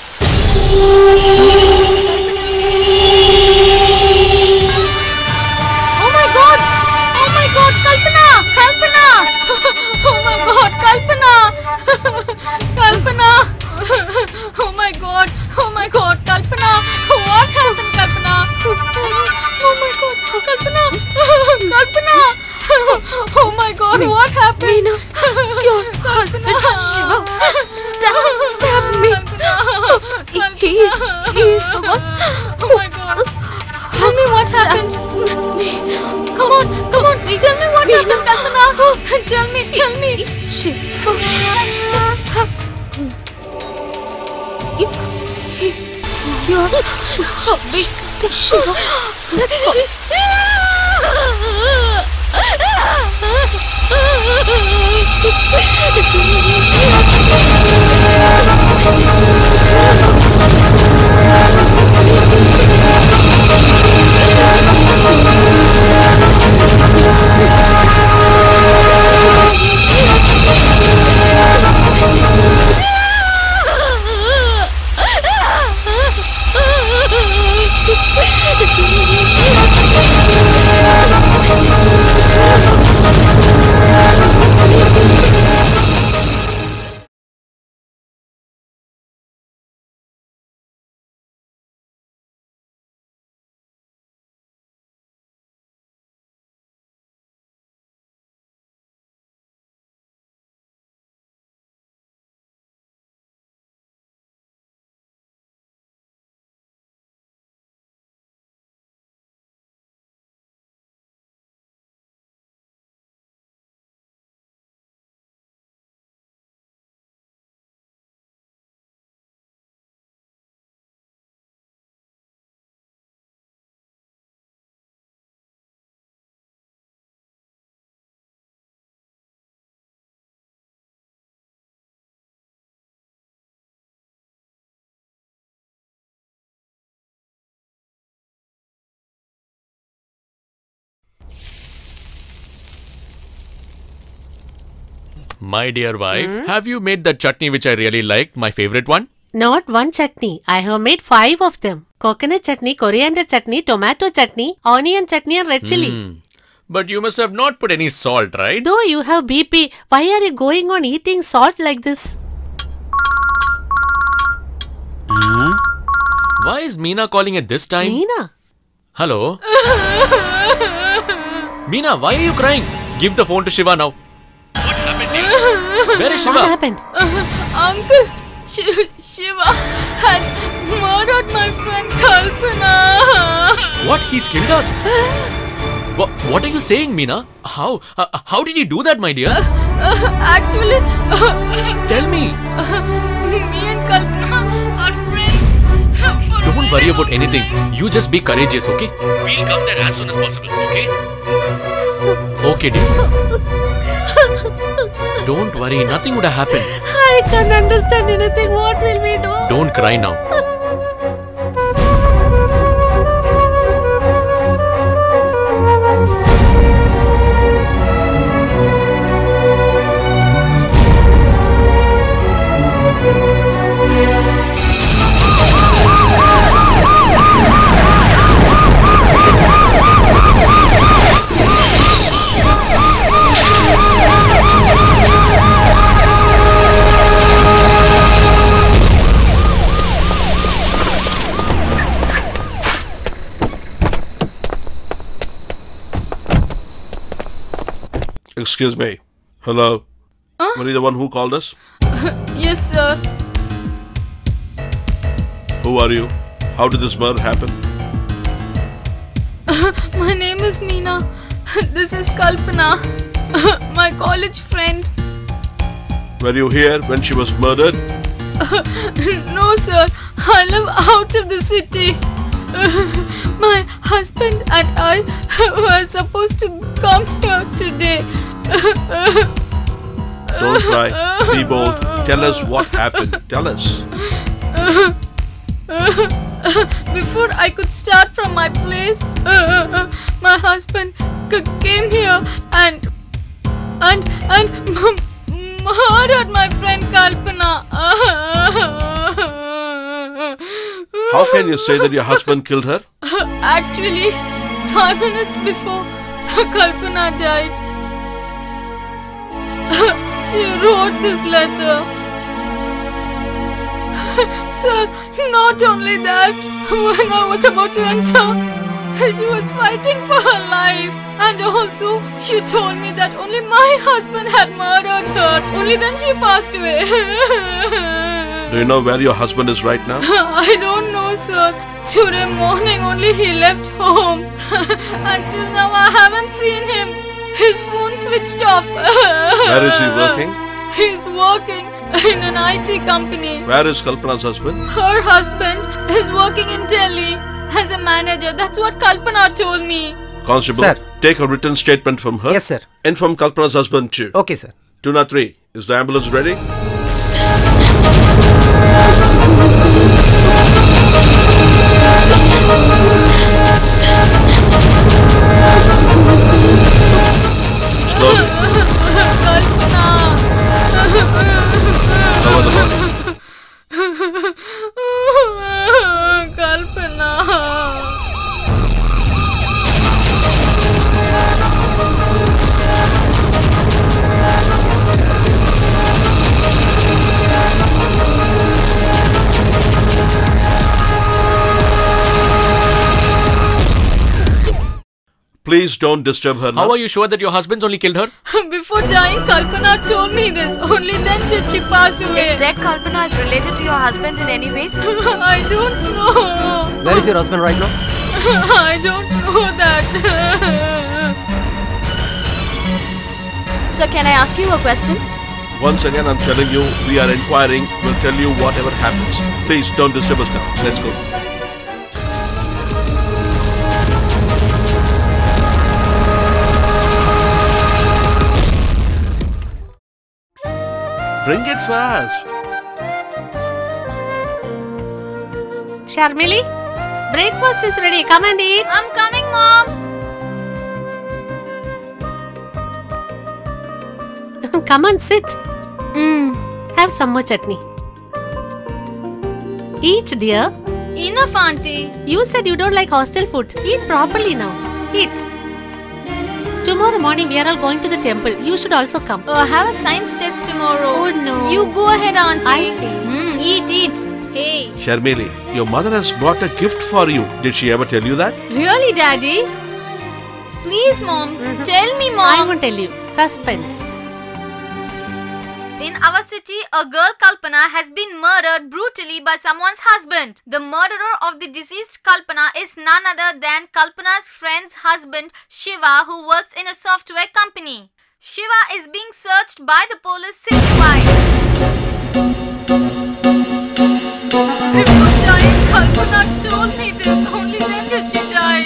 Oh my god! Oh my god, Kalpana! Kalpana! Oh my god, Kalpana! Kalpana! Oh my god! Oh my god, Kalpana! What happened, Kalpana? Oh my god, Kalpana! Kalpana! Oh my god, what happened? Meena, your husband Shiva stabbed, stabbed me. He, he is the one. Oh my god. Tell me what happened. Come on, come on. Tell me what happened, Kalpana. Tell me, tell me. Shiva stabbed you. Your husband Shiva. My dear wife, mm? have you made that chutney which I really liked, my favorite one? Not one chutney. I have made five of them. Coconut chutney, coriander chutney, tomato chutney, onion chutney and red chilli. Mm. But you must have not put any salt, right? Though you have B P, why are you going on eating salt like this? Mm? Why is Meena calling at this time? Meena? Hello? Meena, why are you crying? Give the phone to Shiva now. What happened? Where is Shiva? What happened? Uh, uncle, Sh Shiva has murdered my friend Kalpana. What? He's killed her? What, what are you saying, Meena? How? Uh, how did he do that, my dear? Uh, uh, actually... Uh, Tell me. Uh, me and Kalpana are friends. Don't worry about anything. You just be courageous, okay? We'll come there as soon as possible, okay? Okay, dear. Don't worry, nothing would have happened. I can't understand anything. What will we do? Don't cry now. Excuse me. Hello? Huh? Were you the one who called us? Uh, yes, sir. Who are you? How did this murder happen? Uh, my name is Meena. This is Kalpana, uh, my college friend. Were you here when she was murdered? Uh, no, sir. I live out of the city. Uh, my husband and I were supposed to come here today. Don't cry. Be bold. Tell us what happened. Tell us. Before I could start from my place, my husband came here and and and murdered my friend Kalpana. How can you say that your husband killed her? Actually, five minutes before Kalpana died, he wrote this letter. Sir, not only that, when I was about to enter, she was fighting for her life. And also, she told me that only my husband had murdered her. Only then she passed away. Do you know where your husband is right now? I don't know, sir. Today morning only he left home. Until now I haven't seen him. His phone switched off. Where is he working? He's working in an I T company. Where is Kalpana's husband? Her husband is working in Delhi as a manager. That's what Kalpana told me. Constable, Sir. take a written statement from her. Yes, sir. Inform Kalpana's husband too. Okay, sir. two oh three, is the ambulance ready? Slowly. Kalpana. Lower the body. Kalpana. Please don't disturb her now. How are you sure that your husband's only killed her? Before dying, Kalpana told me this. Only then did she pass away. Is dead Kalpana is related to your husband in any ways? I don't know. Where is your husband right now? I don't know that. Sir, can I ask you a question? Once again, I'm telling you, we are inquiring. We'll tell you whatever happens. Please don't disturb us now. Let's go. Bring it fast. Sharmili, breakfast is ready. Come and eat. I'm coming, Mom. Come and sit. Mm. Have some more chutney. Eat, dear. Enough, Auntie. You said you don't like hostel food. Eat properly now. Eat. Tomorrow morning we are all going to the temple. You should also come. Oh, I have a science test tomorrow. Oh no. You go ahead, Auntie. I see. Mm, eat, eat. Hey. Sharmili, your mother has brought a gift for you. Did she ever tell you that? Really, Daddy? Please, Mom. Mhm. Tell me, I Mom. won't tell you. Suspense. In our city, a girl Kalpana has been murdered brutally by someone's husband. The murderer of the deceased Kalpana is none other than Kalpana's friend's husband, Shiva, who works in a software company. Shiva is being searched by the police citywide. Before dying, Kalpana told me this. Only then did she die.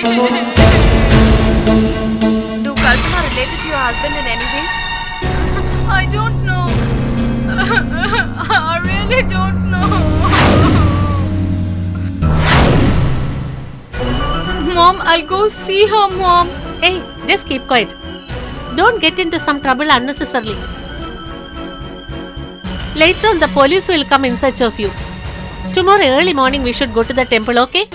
Do Kalpana related to your husband in any ways? I don't know. I really don't know. Mom, I'll go see her, Mom. Hey, just keep quiet. Don't get into some trouble unnecessarily. Later on, the police will come in search of you. Tomorrow early morning, we should go to the temple, okay?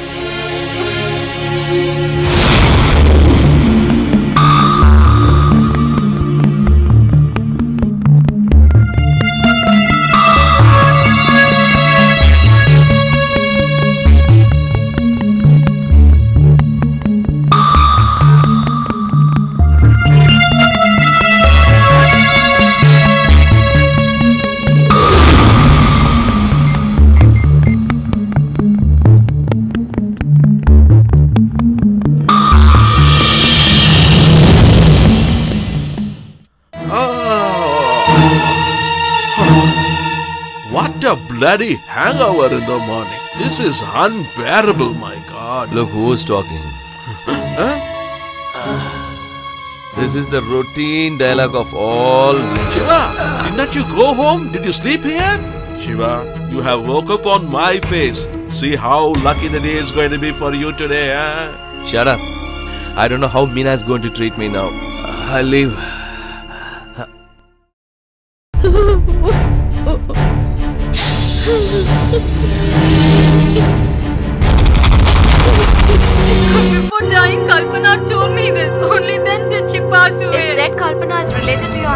What a bloody hangover in the morning. This is unbearable, my God. Look who's talking. Huh? This is the routine dialogue of all religions. Shiva, did not you go home? Did you sleep here? Shiva, you have woke up on my face. See how lucky the day is going to be for you today, huh? Shut up. I don't know how Meena is going to treat me now. I'll leave.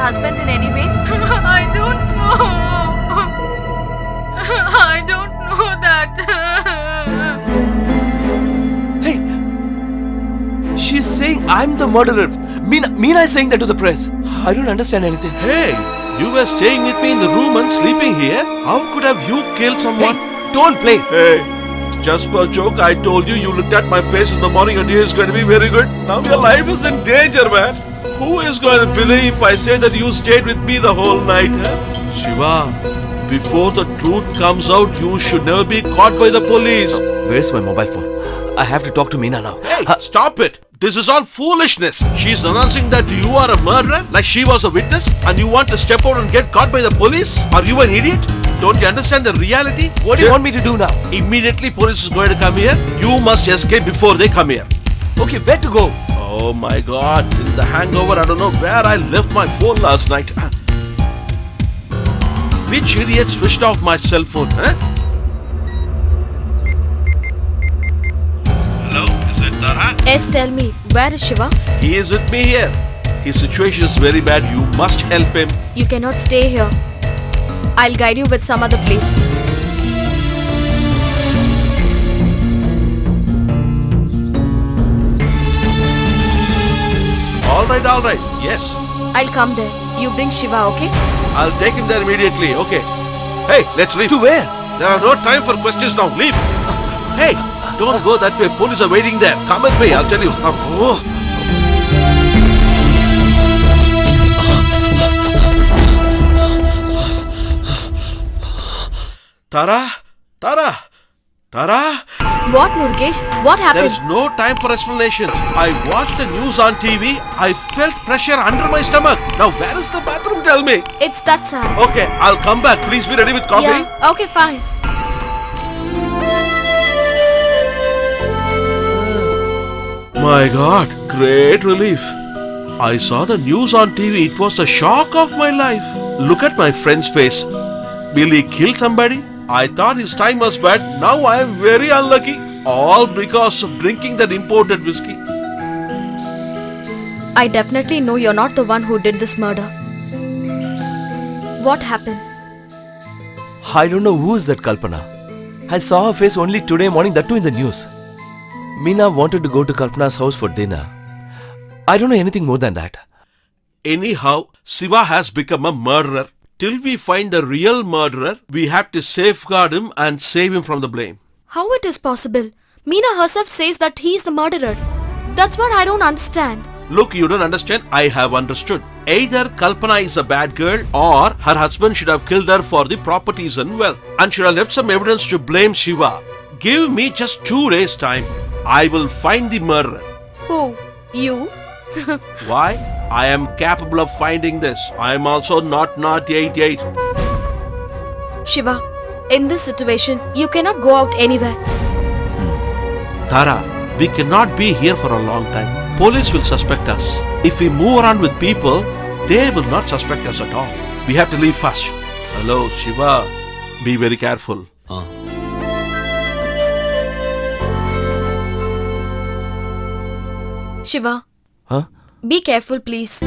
husband in any ways? I don't know. I don't know that. Hey, she's saying I'm the murderer. Meena, Meena is saying that to the press. I don't understand anything. Hey, you were staying with me in the room and sleeping here. How could have you killed someone? Hey, don't play. Hey. Just for a joke, I told you you looked at my face in the morning and it's going to be very good. Now your life is in danger, man. Who is going to believe if I say that you stayed with me the whole night? Huh? Shiva, before the truth comes out, you should never be caught by the police. Where's my mobile phone? I have to talk to Meena now. Hey, uh, stop it. This is all foolishness. She's announcing that you are a murderer, like she was a witness, and you want to step out and get caught by the police? Are you an idiot? Don't you understand the reality? What do you want me to do now? Immediately police is going to come here. You must escape before they come here. Okay, where to go? Oh my god, in the hangover, I don't know where I left my phone last night. Which idiot switched off my cell phone, huh? Hello, is it Tara? Yes, tell me, where is Shiva? He is with me here. His situation is very bad. You must help him. You cannot stay here. I'll guide you with some other place. Alright, alright. Yes. I'll come there. You bring Shiva, okay? I'll take him there immediately, okay? Hey, let's leave. To where? There are no time for questions now. Leave. Hey, don't go that way. Police are waiting there. Come with me. I'll tell you. Come. Oh. Tara? Tara? Tara? What, Murugesh? What happened? There is no time for explanations. I watched the news on T V. I felt pressure under my stomach. Now, where is the bathroom? Tell me. It's that side. Okay, I'll come back. Please be ready with coffee. Yeah, okay, fine. My God, great relief. I saw the news on T V. It was the shock of my life. Look at my friend's face. Will he kill somebody? I thought his time was bad. Now I am very unlucky. All because of drinking that imported whiskey. I definitely know you're not the one who did this murder. What happened? I don't know who is that Kalpana. I saw her face only today morning, that too in the news. Meena wanted to go to Kalpana's house for dinner. I don't know anything more than that. Anyhow, Shiva has become a murderer. Till we find the real murderer, we have to safeguard him and save him from the blame. How it is possible? Meena herself says that he's the murderer. That's what I don't understand. Look, you don't understand. I have understood. Either Kalpana is a bad girl or her husband should have killed her for the properties and wealth and should have left some evidence to blame Shiva. Give me just two days time. I will find the murderer. Who? You? Why? I am capable of finding this. I am also not not eighty-eight. Shiva, in this situation, you cannot go out anywhere. Hmm. Tara, we cannot be here for a long time. Police will suspect us. If we move around with people, they will not suspect us at all. We have to leave fast. Hello, Shiva. Be very careful. Uh. Shiva. Huh? Be careful, please.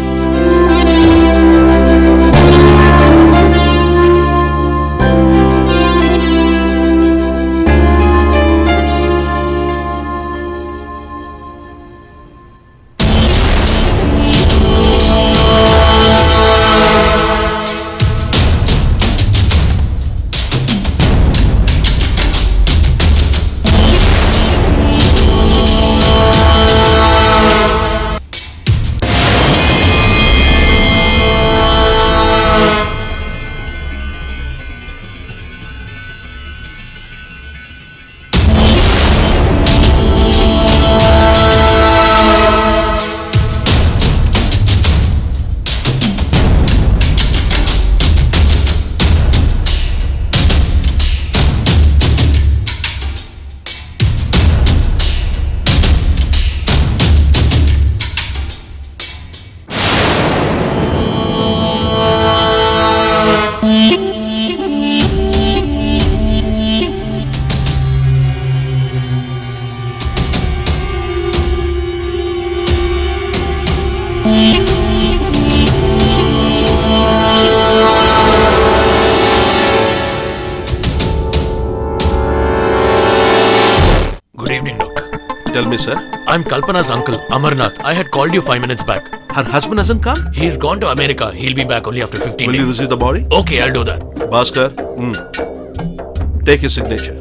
Good evening, doctor. Tell me, sir. I'm Kalpana's uncle, Amarnath. I had called you five minutes back. Her husband hasn't come? He's gone to America. He'll be back only after fifteen Will days. you receive the body? Okay, I'll do that. Bhaskar, hmm. Take his signature.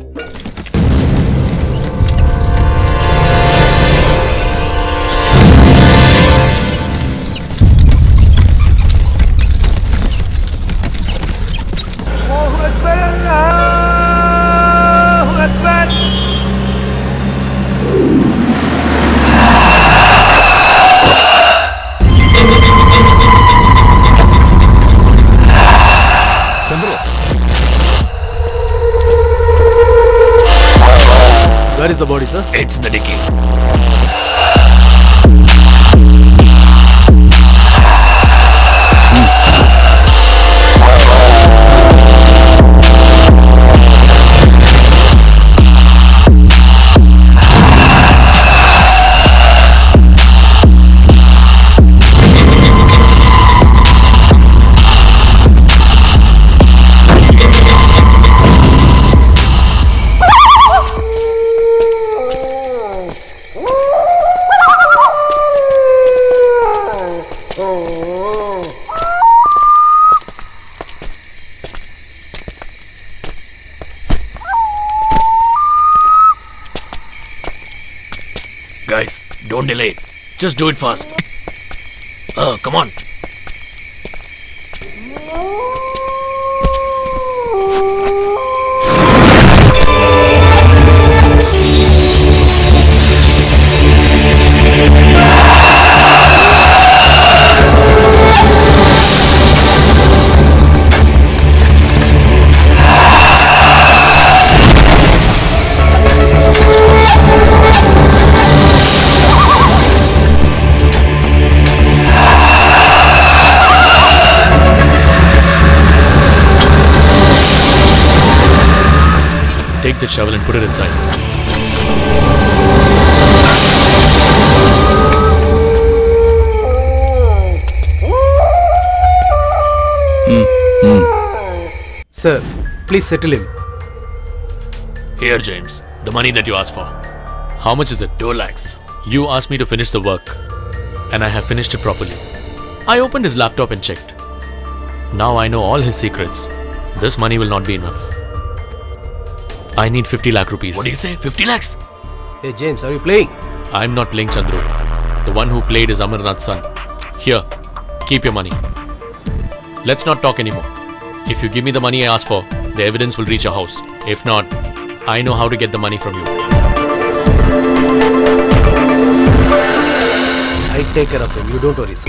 Where is the body, sir? It's in the dicky. Guys, don't delay. Just do it fast. Uh, come on. Take the shovel and put it inside. Mm. Mm. Sir, please settle him. Here, James. The money that you asked for. How much is it? Two lakhs. You asked me to finish the work, and I have finished it properly. I opened his laptop and checked. Now I know all his secrets. This money will not be enough. I need fifty lakh rupees. What do you say? fifty lakhs? Hey James, are you playing? I'm not playing, Chandru. The one who played is Amarnath's son. Here, keep your money. Let's not talk anymore. If you give me the money I asked for, the evidence will reach your house. If not, I know how to get the money from you. I take care of him. You don't worry, sir.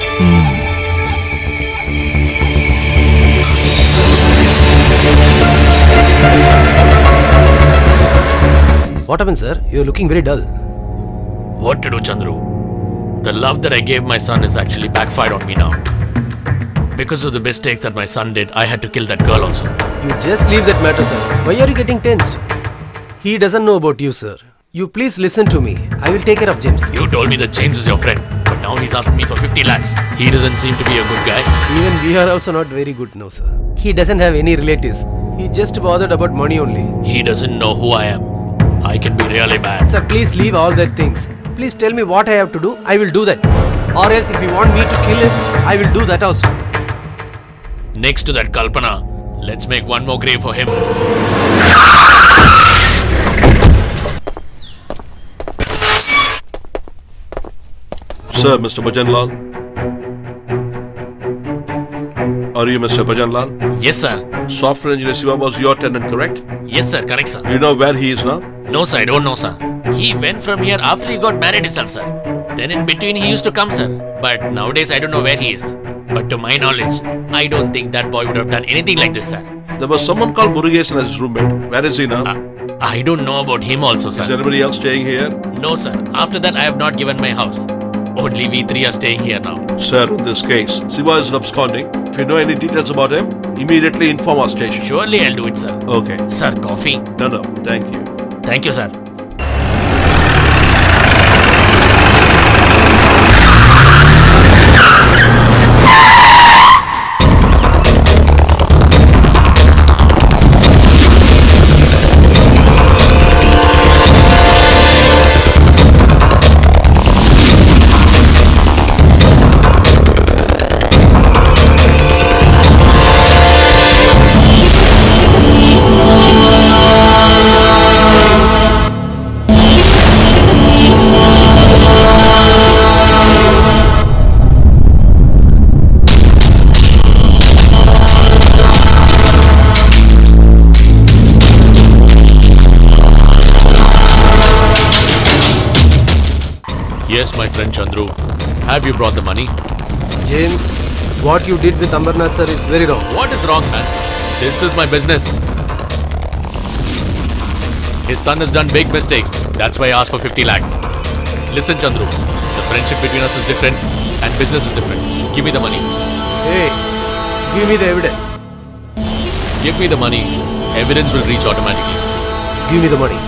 What happened, sir? You're looking very dull. What to do, Chandru? The love that I gave my son is actually backfired on me now. Because of the mistakes that my son did, I had to kill that girl also. You just leave that matter, sir. Why are you getting tensed? He doesn't know about you, sir. You please listen to me. I will take care of James. You told me that James is your friend, but now he's asking me for fifty lakhs. He doesn't seem to be a good guy. Even we are also not very good now, sir. He doesn't have any relatives. He just bothered about money only. He doesn't know who I am. I can be really bad. Sir, please leave all that things. Please tell me what I have to do. I will do that. Or else if you want me to kill him, I will do that also. Next to that Kalpana, let's make one more grave for him. Sir, Mister Bhajanlal. Are you Mister Bhajanlal? Yes, sir. Software engineer Shiva was your tenant, correct? Yes, sir. Correct, sir. Do you know where he is now? No, sir. I don't know, sir. He went from here after he got married himself, sir. Then in between he used to come, sir. But nowadays I don't know where he is. But to my knowledge, I don't think that boy would have done anything like this, sir. There was someone called Murugesan as his roommate. Where is he now? Uh, I don't know about him also, sir. Is anybody else staying here? No, sir. After that I have not given my house. Only we three are staying here now. Sir, in this case, Shiva is absconding. If you know any details about him, immediately inform our station. Surely I'll do it, sir. Okay. Sir, coffee? No, no. Thank you. Thank you, sir. Yes, my friend Chandru. Have you brought the money? James, what you did with Ambernath sir is very wrong. What is wrong, man? This is my business. His son has done big mistakes. That's why I asked for fifty lakhs. Listen, Chandru. The friendship between us is different and business is different. Give me the money. Hey, give me the evidence. Give me the money. Evidence will reach automatically. Give me the money.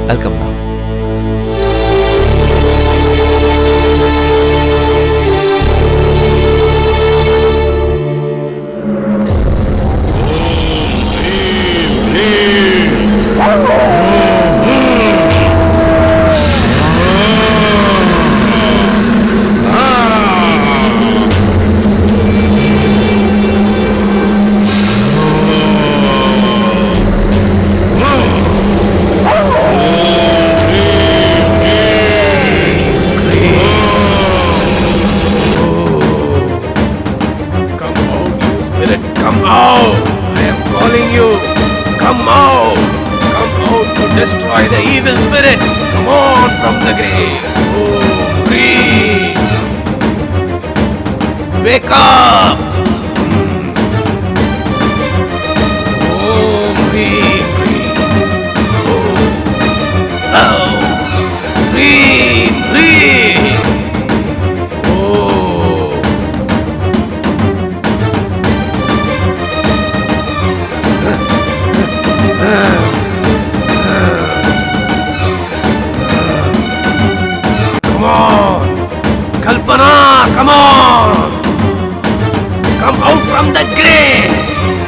I'll come now. Destroy the evil spirits! Come on from the grave! Oh, breathe! Wake up! Oh, breathe, breathe! Oh, oh. Breathe, breathe! Oh! Come on! Kalpana, come on! Come out from the grave!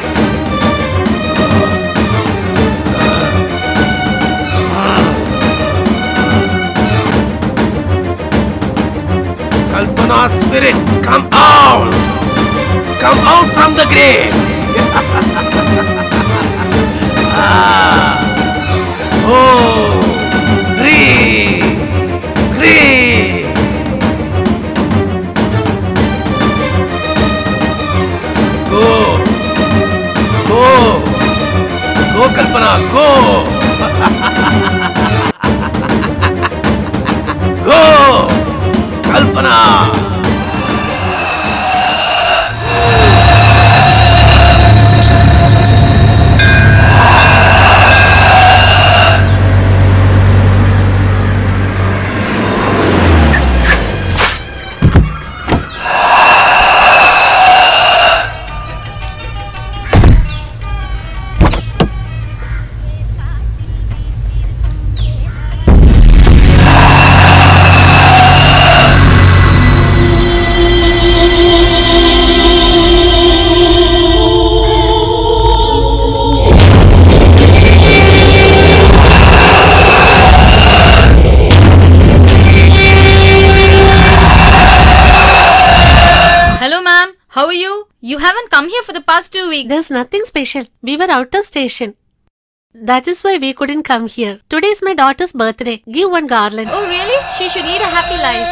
Kalpana spirit, come out! Come out from the grave! ah. Oh! Breathe! Breathe! Go! Go! Go, Kalpana, go! Go! Kalpana! How are you? You haven't come here for the past two weeks. There's nothing special. We were out of station. That is why we couldn't come here. Today is my daughter's birthday. Give one garland. Oh really? She should lead a happy life.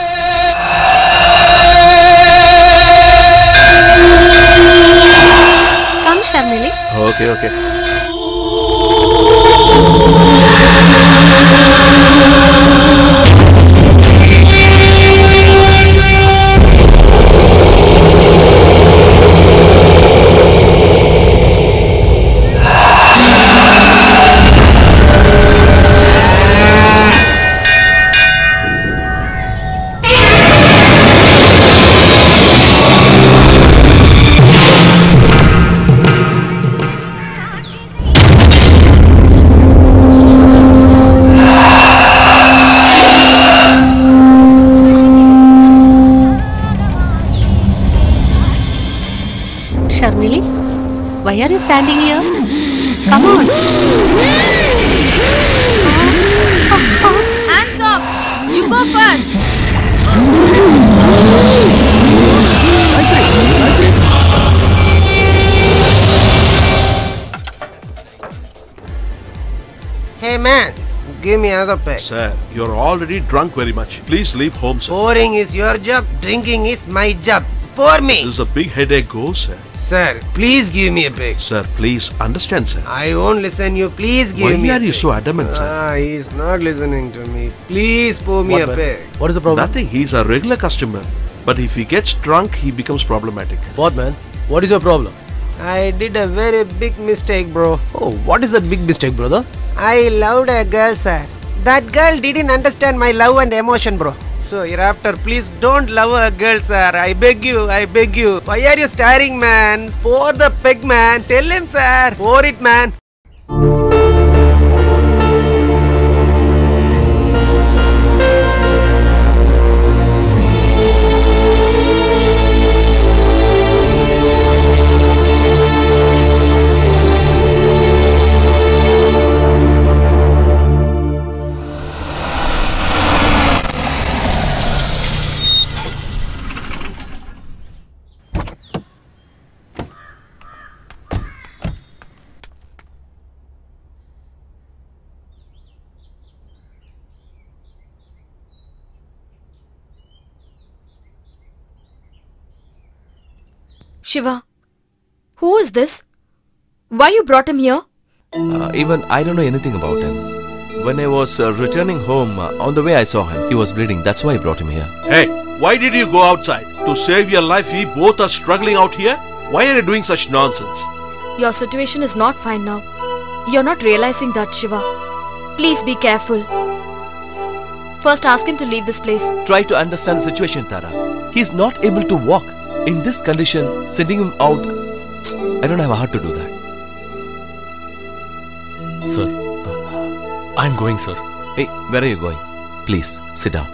Come, Sharmili. Okay, okay. Sharmili, why are you standing here? Come on. Hands up! You go first! Hey man, give me another pack. Sir, you're already drunk very much. Please leave home, sir. Pouring is your job, drinking is my job. Pour me! This is a big headache go, sir. Sir, please give me a pack. Sir, please understand, sir. I won't listen you. Please give Why me a are you pack. so adamant, sir? Ah, he's not listening to me. Please pour me What, a man? pack. What is the problem? Nothing. He's a regular customer. But if he gets drunk, he becomes problematic. What, man? What is your problem? I did a very big mistake, bro. Oh, what is that big mistake, brother? I loved a girl, sir. That girl didn't understand my love and emotion, bro. So hereafter, please don't love a girl, sir. I beg you, I beg you. Why are you staring, man? Pour the peg, man. Tell him, sir. Pour it, man. Shiva, who is this? Why you brought him here? Uh, even I don't know anything about him. When I was uh, returning home, uh, on the way I saw him. He was bleeding. That's why I brought him here. Hey, why did you go outside? To save your life, we both are struggling out here? Why are you doing such nonsense? Your situation is not fine now. You're not realizing that, Shiva. Please be careful. First ask him to leave this place. Try to understand the situation, Tara. He's not able to walk. In this condition, sending him out, I don't have a heart to do that. Sir, I'm going, sir. Hey, where are you going? Please, sit down.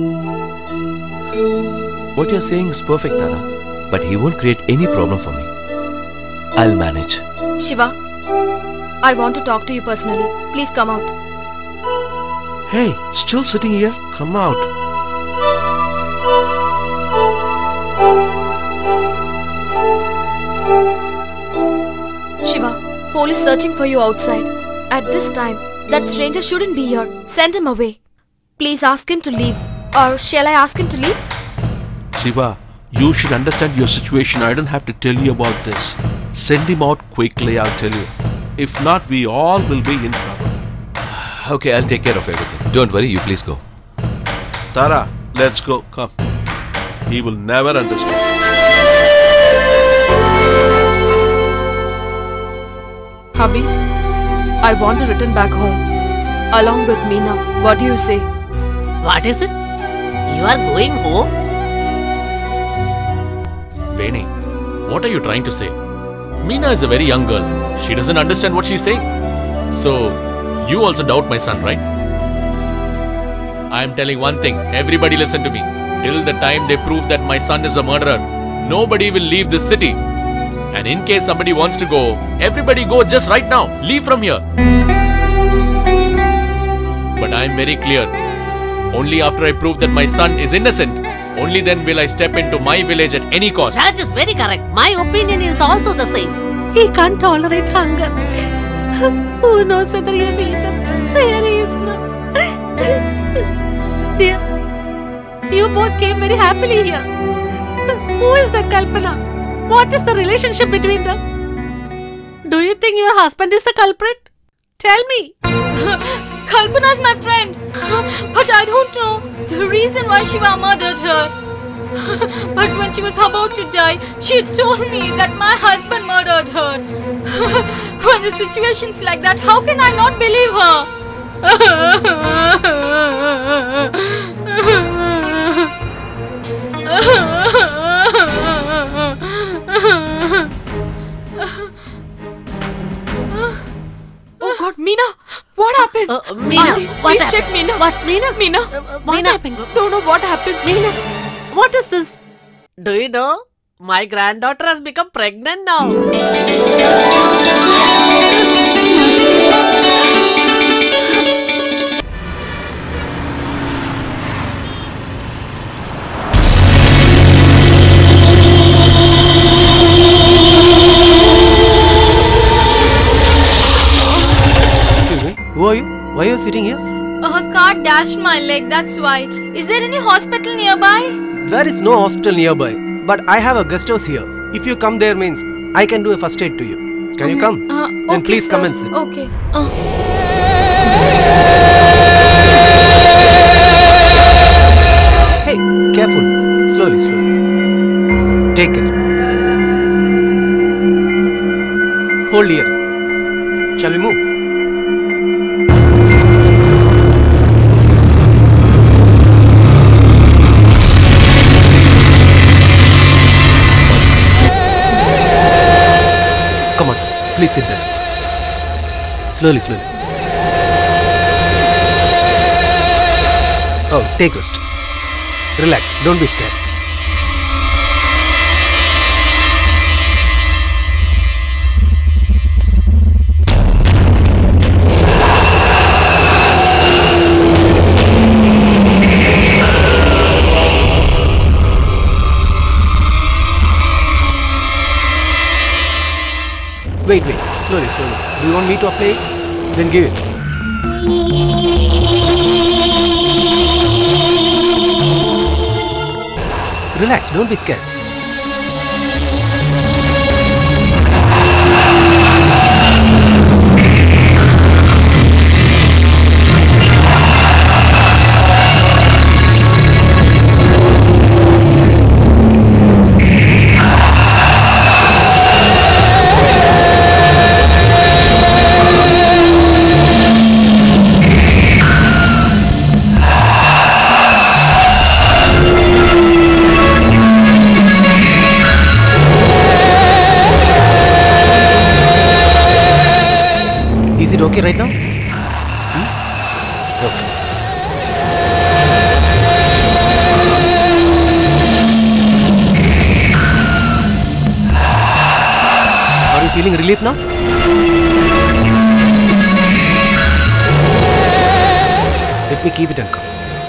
What you're saying is perfect, Tara. But he won't create any problem for me. I'll manage. Shiva, I want to talk to you personally. Please come out. Hey, still sitting here? Come out. Shiva, police searching for you outside. At this time, that stranger shouldn't be here. Send him away. Please ask him to leave. Or shall I ask him to leave? Shiva, you should understand your situation. I don't have to tell you about this. Send him out quickly, I'll tell you. If not, we all will be in trouble. Okay, I'll take care of everything. Don't worry, you please go. Tara, let's go. Come. He will never understand. Hubby, I want to return back home. Along with Meena. What do you say? What is it? You are going home? Veni, what are you trying to say? Meena is a very young girl. She doesn't understand what she's saying. So, you also doubt my son, right? I am telling one thing. Everybody listen to me. Till the time they prove that my son is a murderer, nobody will leave this city. And in case somebody wants to go, everybody go just right now. Leave from here. But I am very clear. Only after I prove that my son is innocent, only then will I step into my village at any cost. That is very correct. My opinion is also the same. He can't tolerate hunger. Who knows whether he has eaten? Where he is now? Dear, you both came very happily here. Who is that Kalpana? What is the relationship between them? Do you think your husband is the culprit? Tell me. Kalpana is my friend. But I don't know the reason why Shiva murdered her. But when she was about to die, she told me that my husband murdered her. When the situation's like that, how can I not believe Oh God, Meena! What happened? Uh, Meena, Auntie, what please happened? check Meena. What, Meena? Meena, Uh, what Meena, happened? don't know what happened. Meena, what is this? Do you know? My granddaughter has become pregnant now. Excuse me, who are you? Why are you sitting here? A car dashed my leg, that's why. Is there any hospital nearby? There is no hospital nearby, but I have a guest house here. If you come there means I can do a first aid to you. Can you come? Uh, Then okay, please sir. come and sit. Okay. Hey, careful. Slowly, slowly. Take care. Hold here. Shall we move? Come on, please sit there. Slowly, slowly. Oh, take rest. Relax, don't be scared. Wait, wait, slowly, slowly. Do you want me to apply it? Then give it. Relax, don't be scared. Is it okay right now? Hmm? Okay. Are you feeling relief now? Let me keep it and come.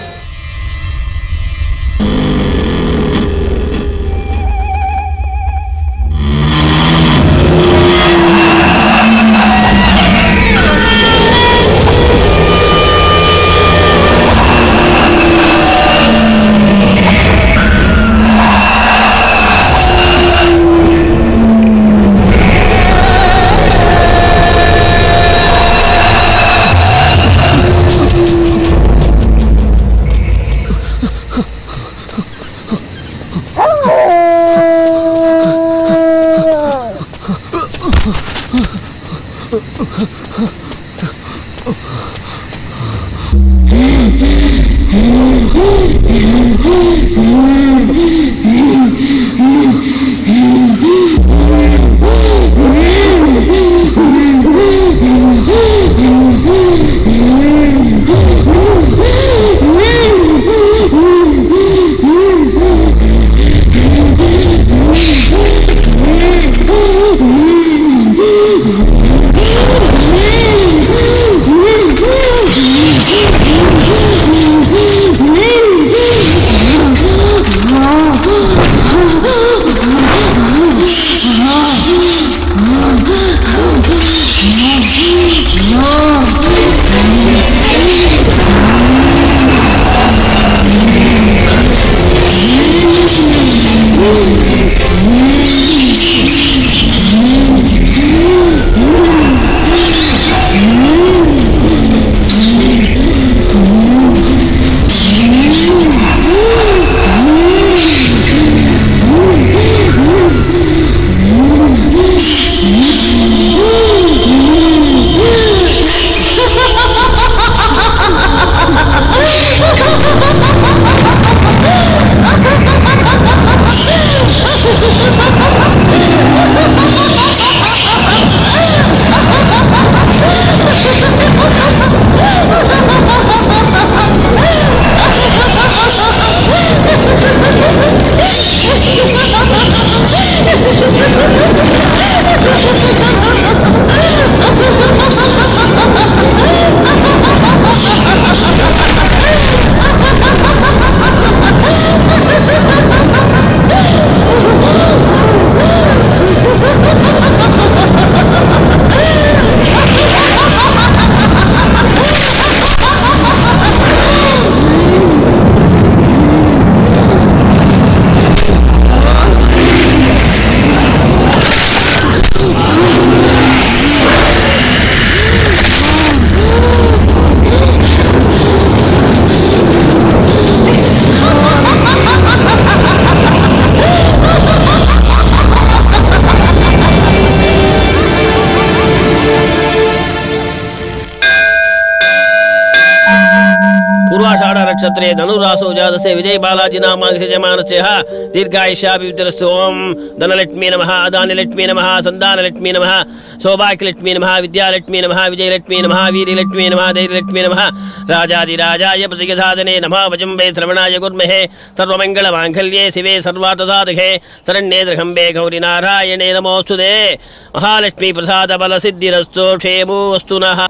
नक्षत्रे धनुरासो जातसे विजय बालाजी नामांग यजमानस्य दीर्घायुष्याभिवृद्धिरस्तु ओम धनलक्ष्मी नमः दानलक्ष्मी नमः संदानलक्ष्मी नमः सौभाग्यलक्ष्मी नमः विद्यालक्ष्मी नमः विजयलक्ष्मी नमः वीरलक्ष्मी नमः धैर्यलक्ष्मी नमः राजाधिराजाय प्रतिसाधने नमः वजम्बे श्रवणाय गुर्महे सर्वमंगलमांगल्ये शिवे सर्वार्थसाधके शरण्ये त्र्यम्बे गौरी नारायणे नमोस्तुते महालक्ष्मी प्रसाद बल सिद्धिरस्तु क्षेमो अस्तु नः।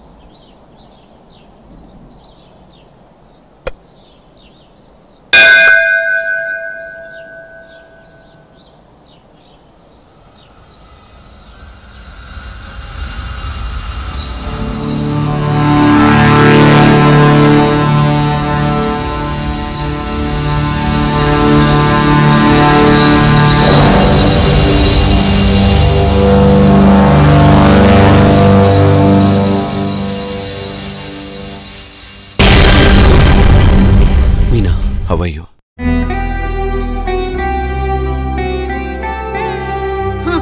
How are you? Huh.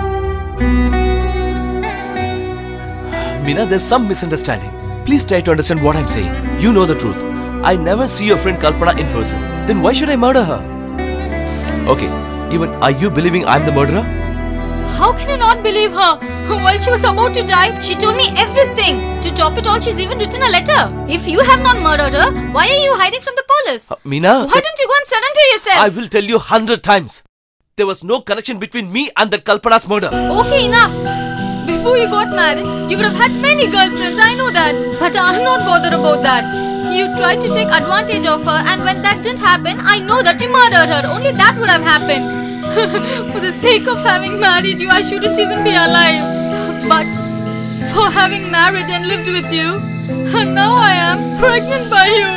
Meena, there's some misunderstanding. Please try to understand what I'm saying. You know the truth. I never see your friend Kalpana in person. Then why should I murder her? Okay, even are you believing I'm the murderer? How can you not believe her? While she was about to die, she told me everything. To top it all, she's even written a letter. If you have not murdered her, why are you hiding from the police? Uh, Meena? Why don't you go and surrender yourself? I will tell you hundred times. There was no connection between me and that Kalpana's murder. Okay, enough. Before you got married, you would have had many girlfriends, I know that. But I'm not bothered about that. You tried to take advantage of her, and when that didn't happen, I know that you murdered her. Only that would have happened. For the sake of having married you, I shouldn't even be alive. But for having married and lived with you, and now I am pregnant by you.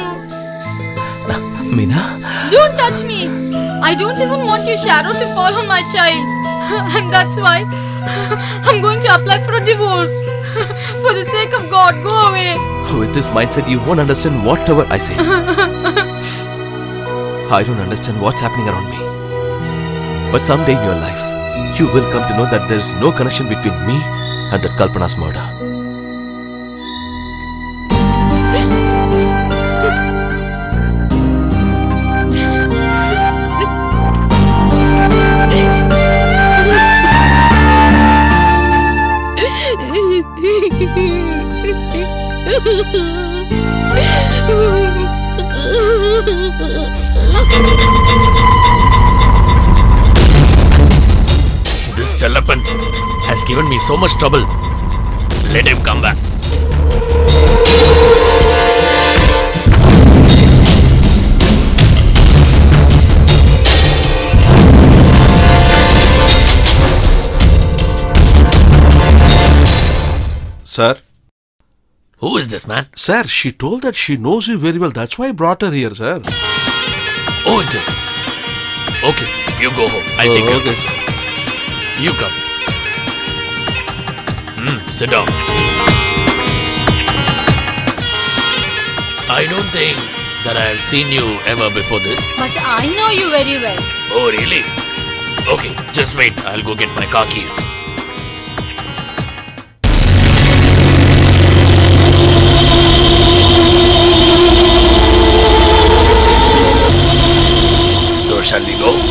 Meena? Don't touch me. I don't even want your shadow to fall on my child. And that's why I'm going to apply for a divorce. For the sake of God, go away. With this mindset, you won't understand whatever I say. I don't understand what's happening around me. But someday in your life, you will come to know that there is no connection between me and that Kalpana's murder. This Chalapan has given me so much trouble. Let him come back. Sir? Who is this man? Sir, she told that she knows you very well. That's why I brought her here, sir. Oh, is it? Okay, you go home. I'll Oh, take care of okay. this. You come. Hmm, sit down. I don't think that I have seen you ever before this. But I know you very well. Oh, really? Okay, just wait. I'll go get my car keys. So, shall we go?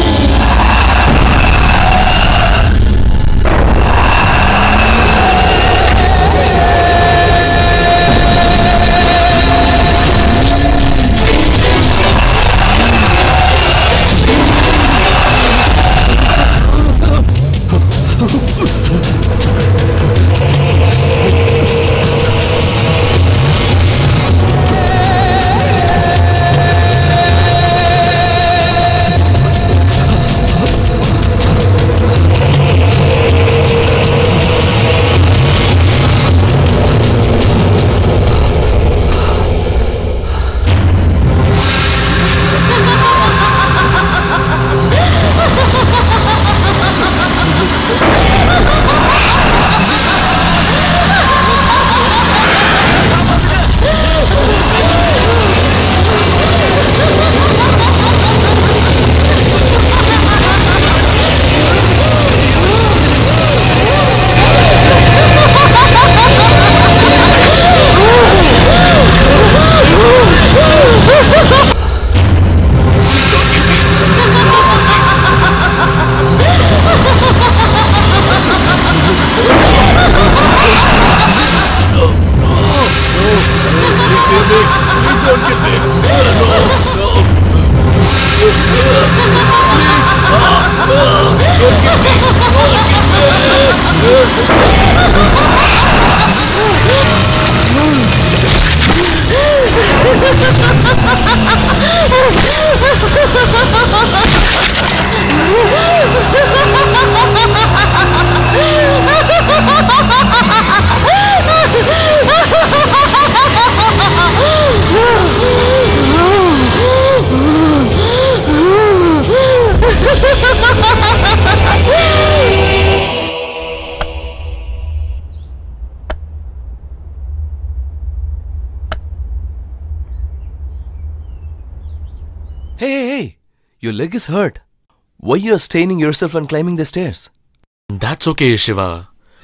Hey, hey, hey! Your leg is hurt. Why you are staining yourself and climbing the stairs? That's okay, Shiva.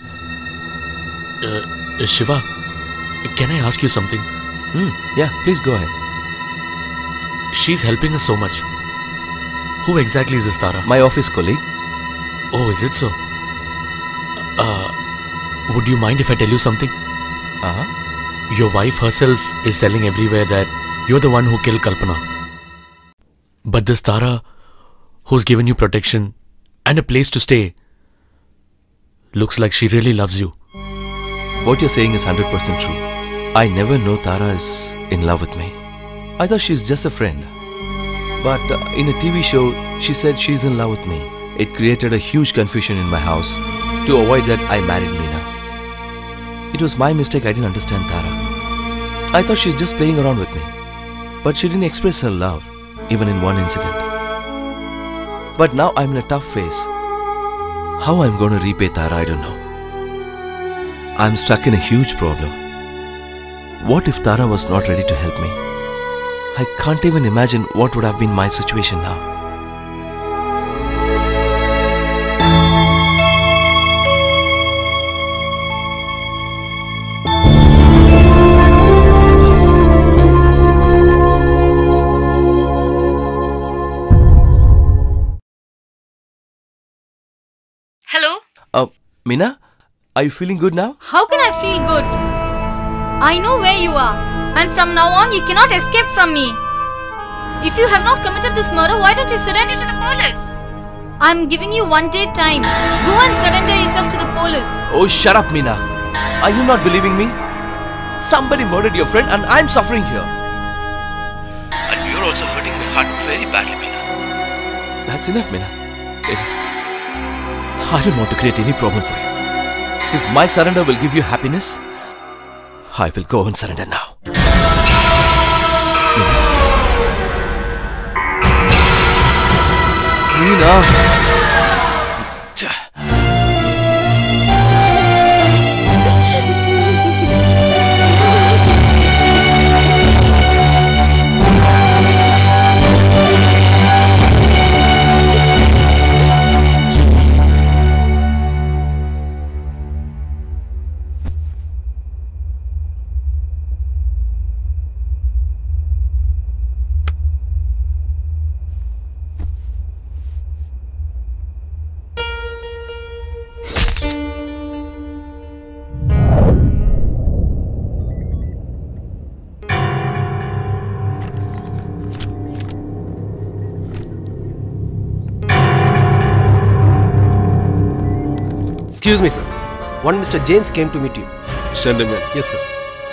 Uh, Shiva, can I ask you something? Hmm, yeah, please go ahead. She's helping us so much. Who exactly is this Tara? My office colleague. Oh, is it so? Uh, would you mind if I tell you something? Uh-huh. Your wife herself is telling everywhere that you're the one who killed Kalpana. But this Tara, who's given you protection and a place to stay, looks like she really loves you. What you're saying is one hundred percent true. I never know Tara is in love with me. I thought she's just a friend. But uh, in a T V show, she said she's in love with me. It created a huge confusion in my house. To avoid that, I married Meena. It was my mistake I didn't understand Tara. I thought she's just playing around with me. But she didn't express her love, even in one incident. But now I'm in a tough phase. How I'm going to repay Tara, I don't know. I'm stuck in a huge problem. What if Tara was not ready to help me? I can't even imagine what would have been my situation now. Hello? Uh, Meena, are you feeling good now? How can I feel good? I know where you are, and from now on you cannot escape from me. If you have not committed this murder, why don't you surrender to the police? I'm giving you one day time. Go and surrender yourself to the police. Oh, shut up, Meena. Are you not believing me? Somebody murdered your friend and I'm suffering here. And you're also hurting my heart very badly, Meena. That's enough, Meena. Enough. I don't want to create any problem for you. If my surrender will give you happiness, I will go and surrender now. Meena. Meena. Excuse me, sir. One Mister James came to meet you. Send him in. Yes, sir.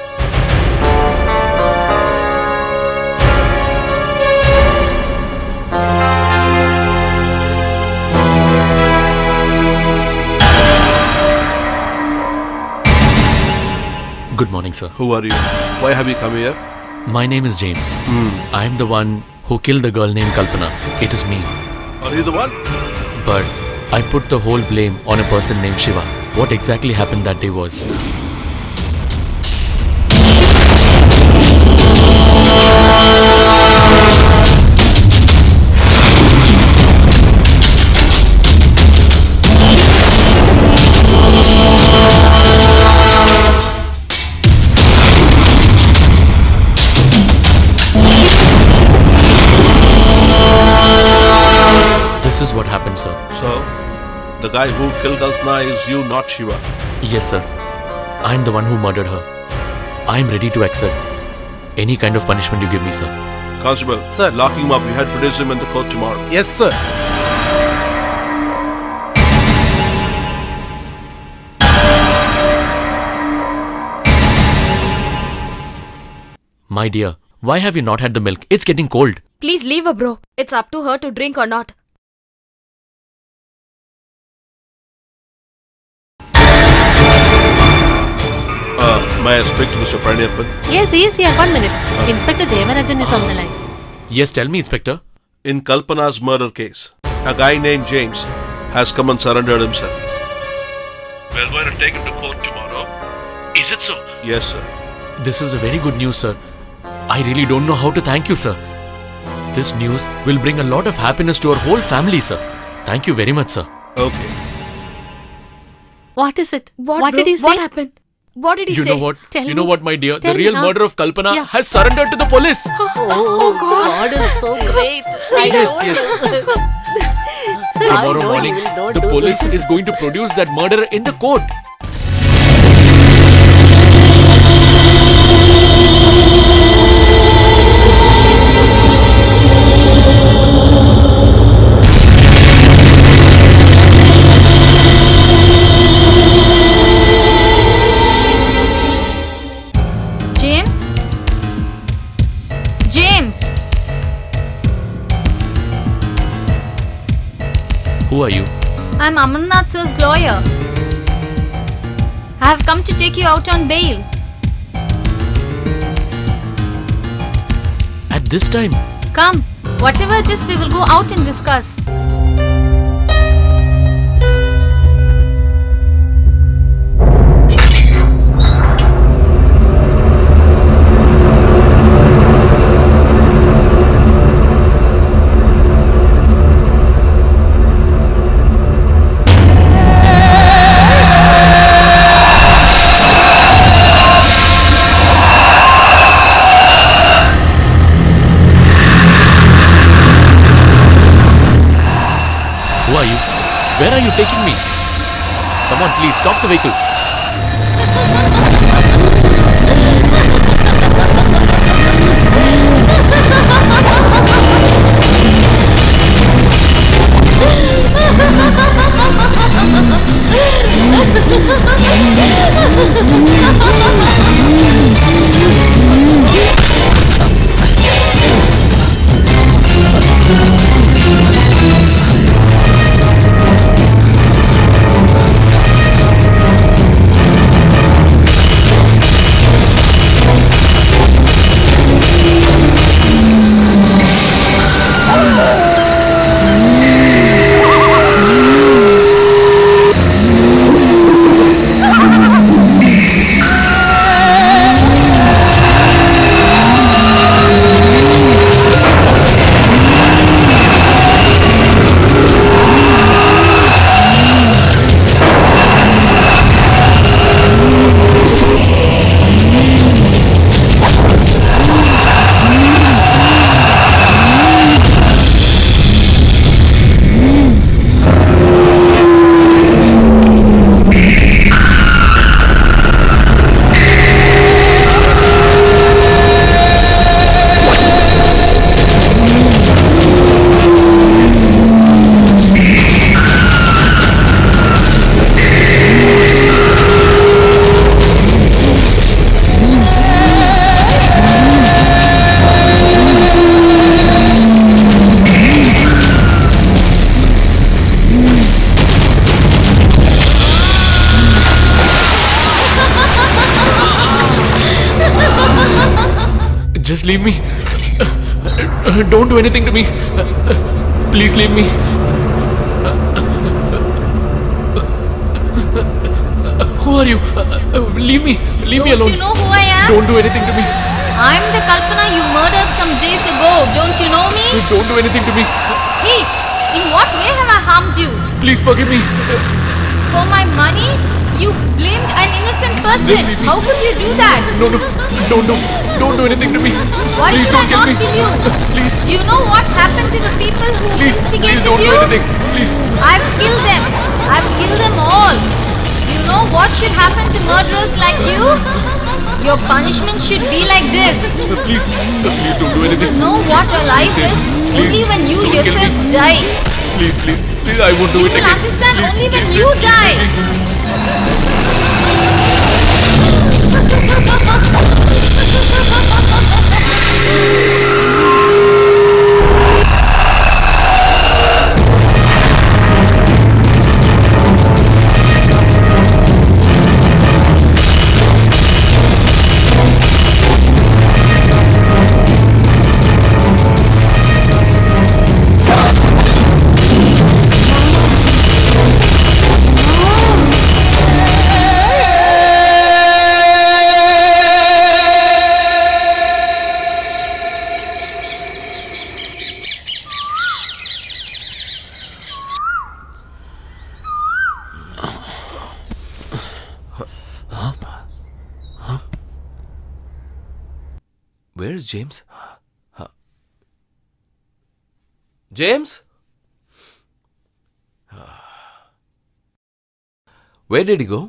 Good morning, sir. Who are you? Why have you come here? My name is James. Hmm. I am the one who killed the girl named Kalpana. It is me. Are you the one? But I put the whole blame on a person named Shiva. What exactly happened that day was... This is what happened, sir. So, the guy who killed Kalpana is you, not Shiva. Yes, sir. I am the one who murdered her. I am ready to accept any kind of punishment you give me, sir. Constable, Sir. lock him up. We had to produce him in the court tomorrow. Yes, sir. My dear, why have you not had the milk? It's getting cold. Please leave her, bro. It's up to her to drink or not. Uh, may I speak to Mister Praniyappan? Yes, he is here. One minute. Inspector Devarajan is on the line. Yes, tell me, Inspector. In Kalpana's murder case, a guy named James has come and surrendered himself. We're going to take him to court tomorrow. Is it so? Yes, sir. This is a very good news, sir. I really don't know how to thank you, sir. This news will bring a lot of happiness to our whole family, sir. Thank you very much, sir. Okay. What is it? What, what bro? did he say? What happened? What did he You say? know what? Tell you know me. what, my dear? Tell the me, real huh? murderer of Kalpana Yeah. has surrendered to the police. Oh, God. God is so great. I Yes, know. yes. Tomorrow know morning, he will not the do police this. is going to produce that murderer in the court. James? James! Who are you? I'm Amarnath sir's lawyer. I have come to take you out on bail. At this time? Come, whatever it is, we will go out and discuss. Who are you? Where are you taking me? Come on, please, stop the vehicle. Just leave me. Don't do anything to me. Please leave me. Who are you? Leave me. Leave me Don't alone. you know who I am? Don't do anything to me. I'm the Kalpana you murdered some days ago. Don't you know me? Don't do anything to me. Hey, in what way have I harmed you? Please forgive me. For my money? You blamed an innocent person. Just leave me. How could you do that? No, no. Don't do. Don't do anything to me. Why Please should don't I kill not me. kill you? Please. Do you know what happened to the people who Please. instigated Please don't you? do anything. Please. I've killed them. I've killed them all. Do you know what should happen to murderers like you? Your punishment should be like this. Please. Please don't do You anything. will know what a life Please. is Please. only when you Don't kill yourself me. die. Please, please. Please, I won't do You it will again. understand Please. only when Please. you Please. die. Where's James? Huh. James? Where did he go?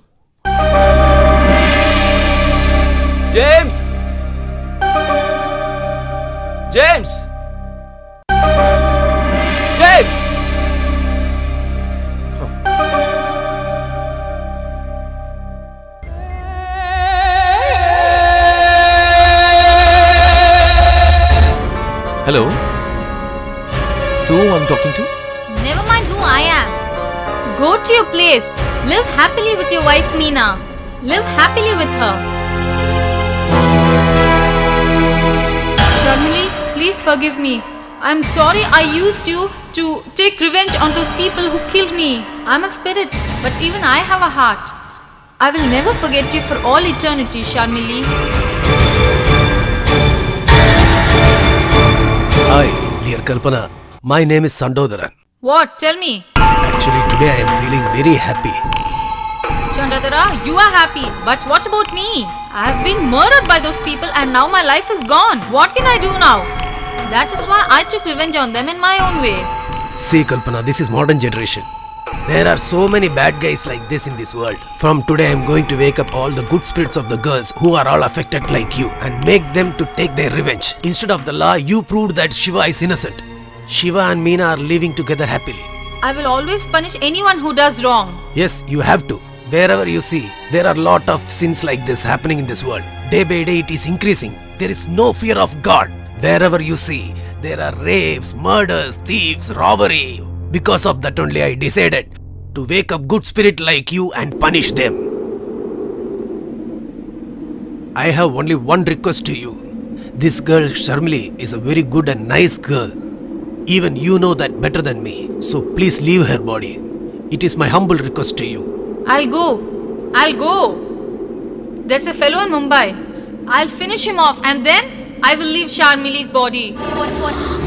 James! James! James! Hello? To whom I'm talking to? Never mind who I am. Go to your place. Live happily with your wife Meena. Live happily with her. Sharmili, please forgive me. I'm sorry I used you to take revenge on those people who killed me. I'm a spirit, but even I have a heart. I will never forget you for all eternity, Sharmili. Hi, dear Kalpana. My name is Sandodaran. What? Tell me. Actually, today I am feeling very happy. Chandradara, you are happy. But what about me? I have been murdered by those people and now my life is gone. What can I do now? That is why I took revenge on them in my own way. See, Kalpana, this is modern generation. There are so many bad guys like this in this world. From today, I am going to wake up all the good spirits of the girls who are all affected like you and make them to take their revenge. Instead of the law, you proved that Shiva is innocent. Shiva and Meena are living together happily. I will always punish anyone who does wrong. Yes, you have to. Wherever you see, there are a lot of sins like this happening in this world. Day by day, it is increasing. There is no fear of God. Wherever you see, there are rapes, murders, thieves, robbery. Because of that only I decided to wake up good spirit like you and punish them. I have only one request to you. This girl Sharmili is a very good and nice girl. Even you know that better than me. So please leave her body. It is my humble request to you. I'll go. I'll go. There's a fellow in Mumbai. I'll finish him off and then I will leave Sharmili's body. What, what?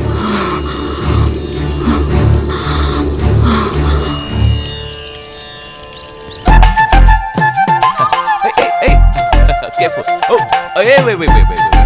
Careful. Oh, hey, wait, wait, wait, wait, wait.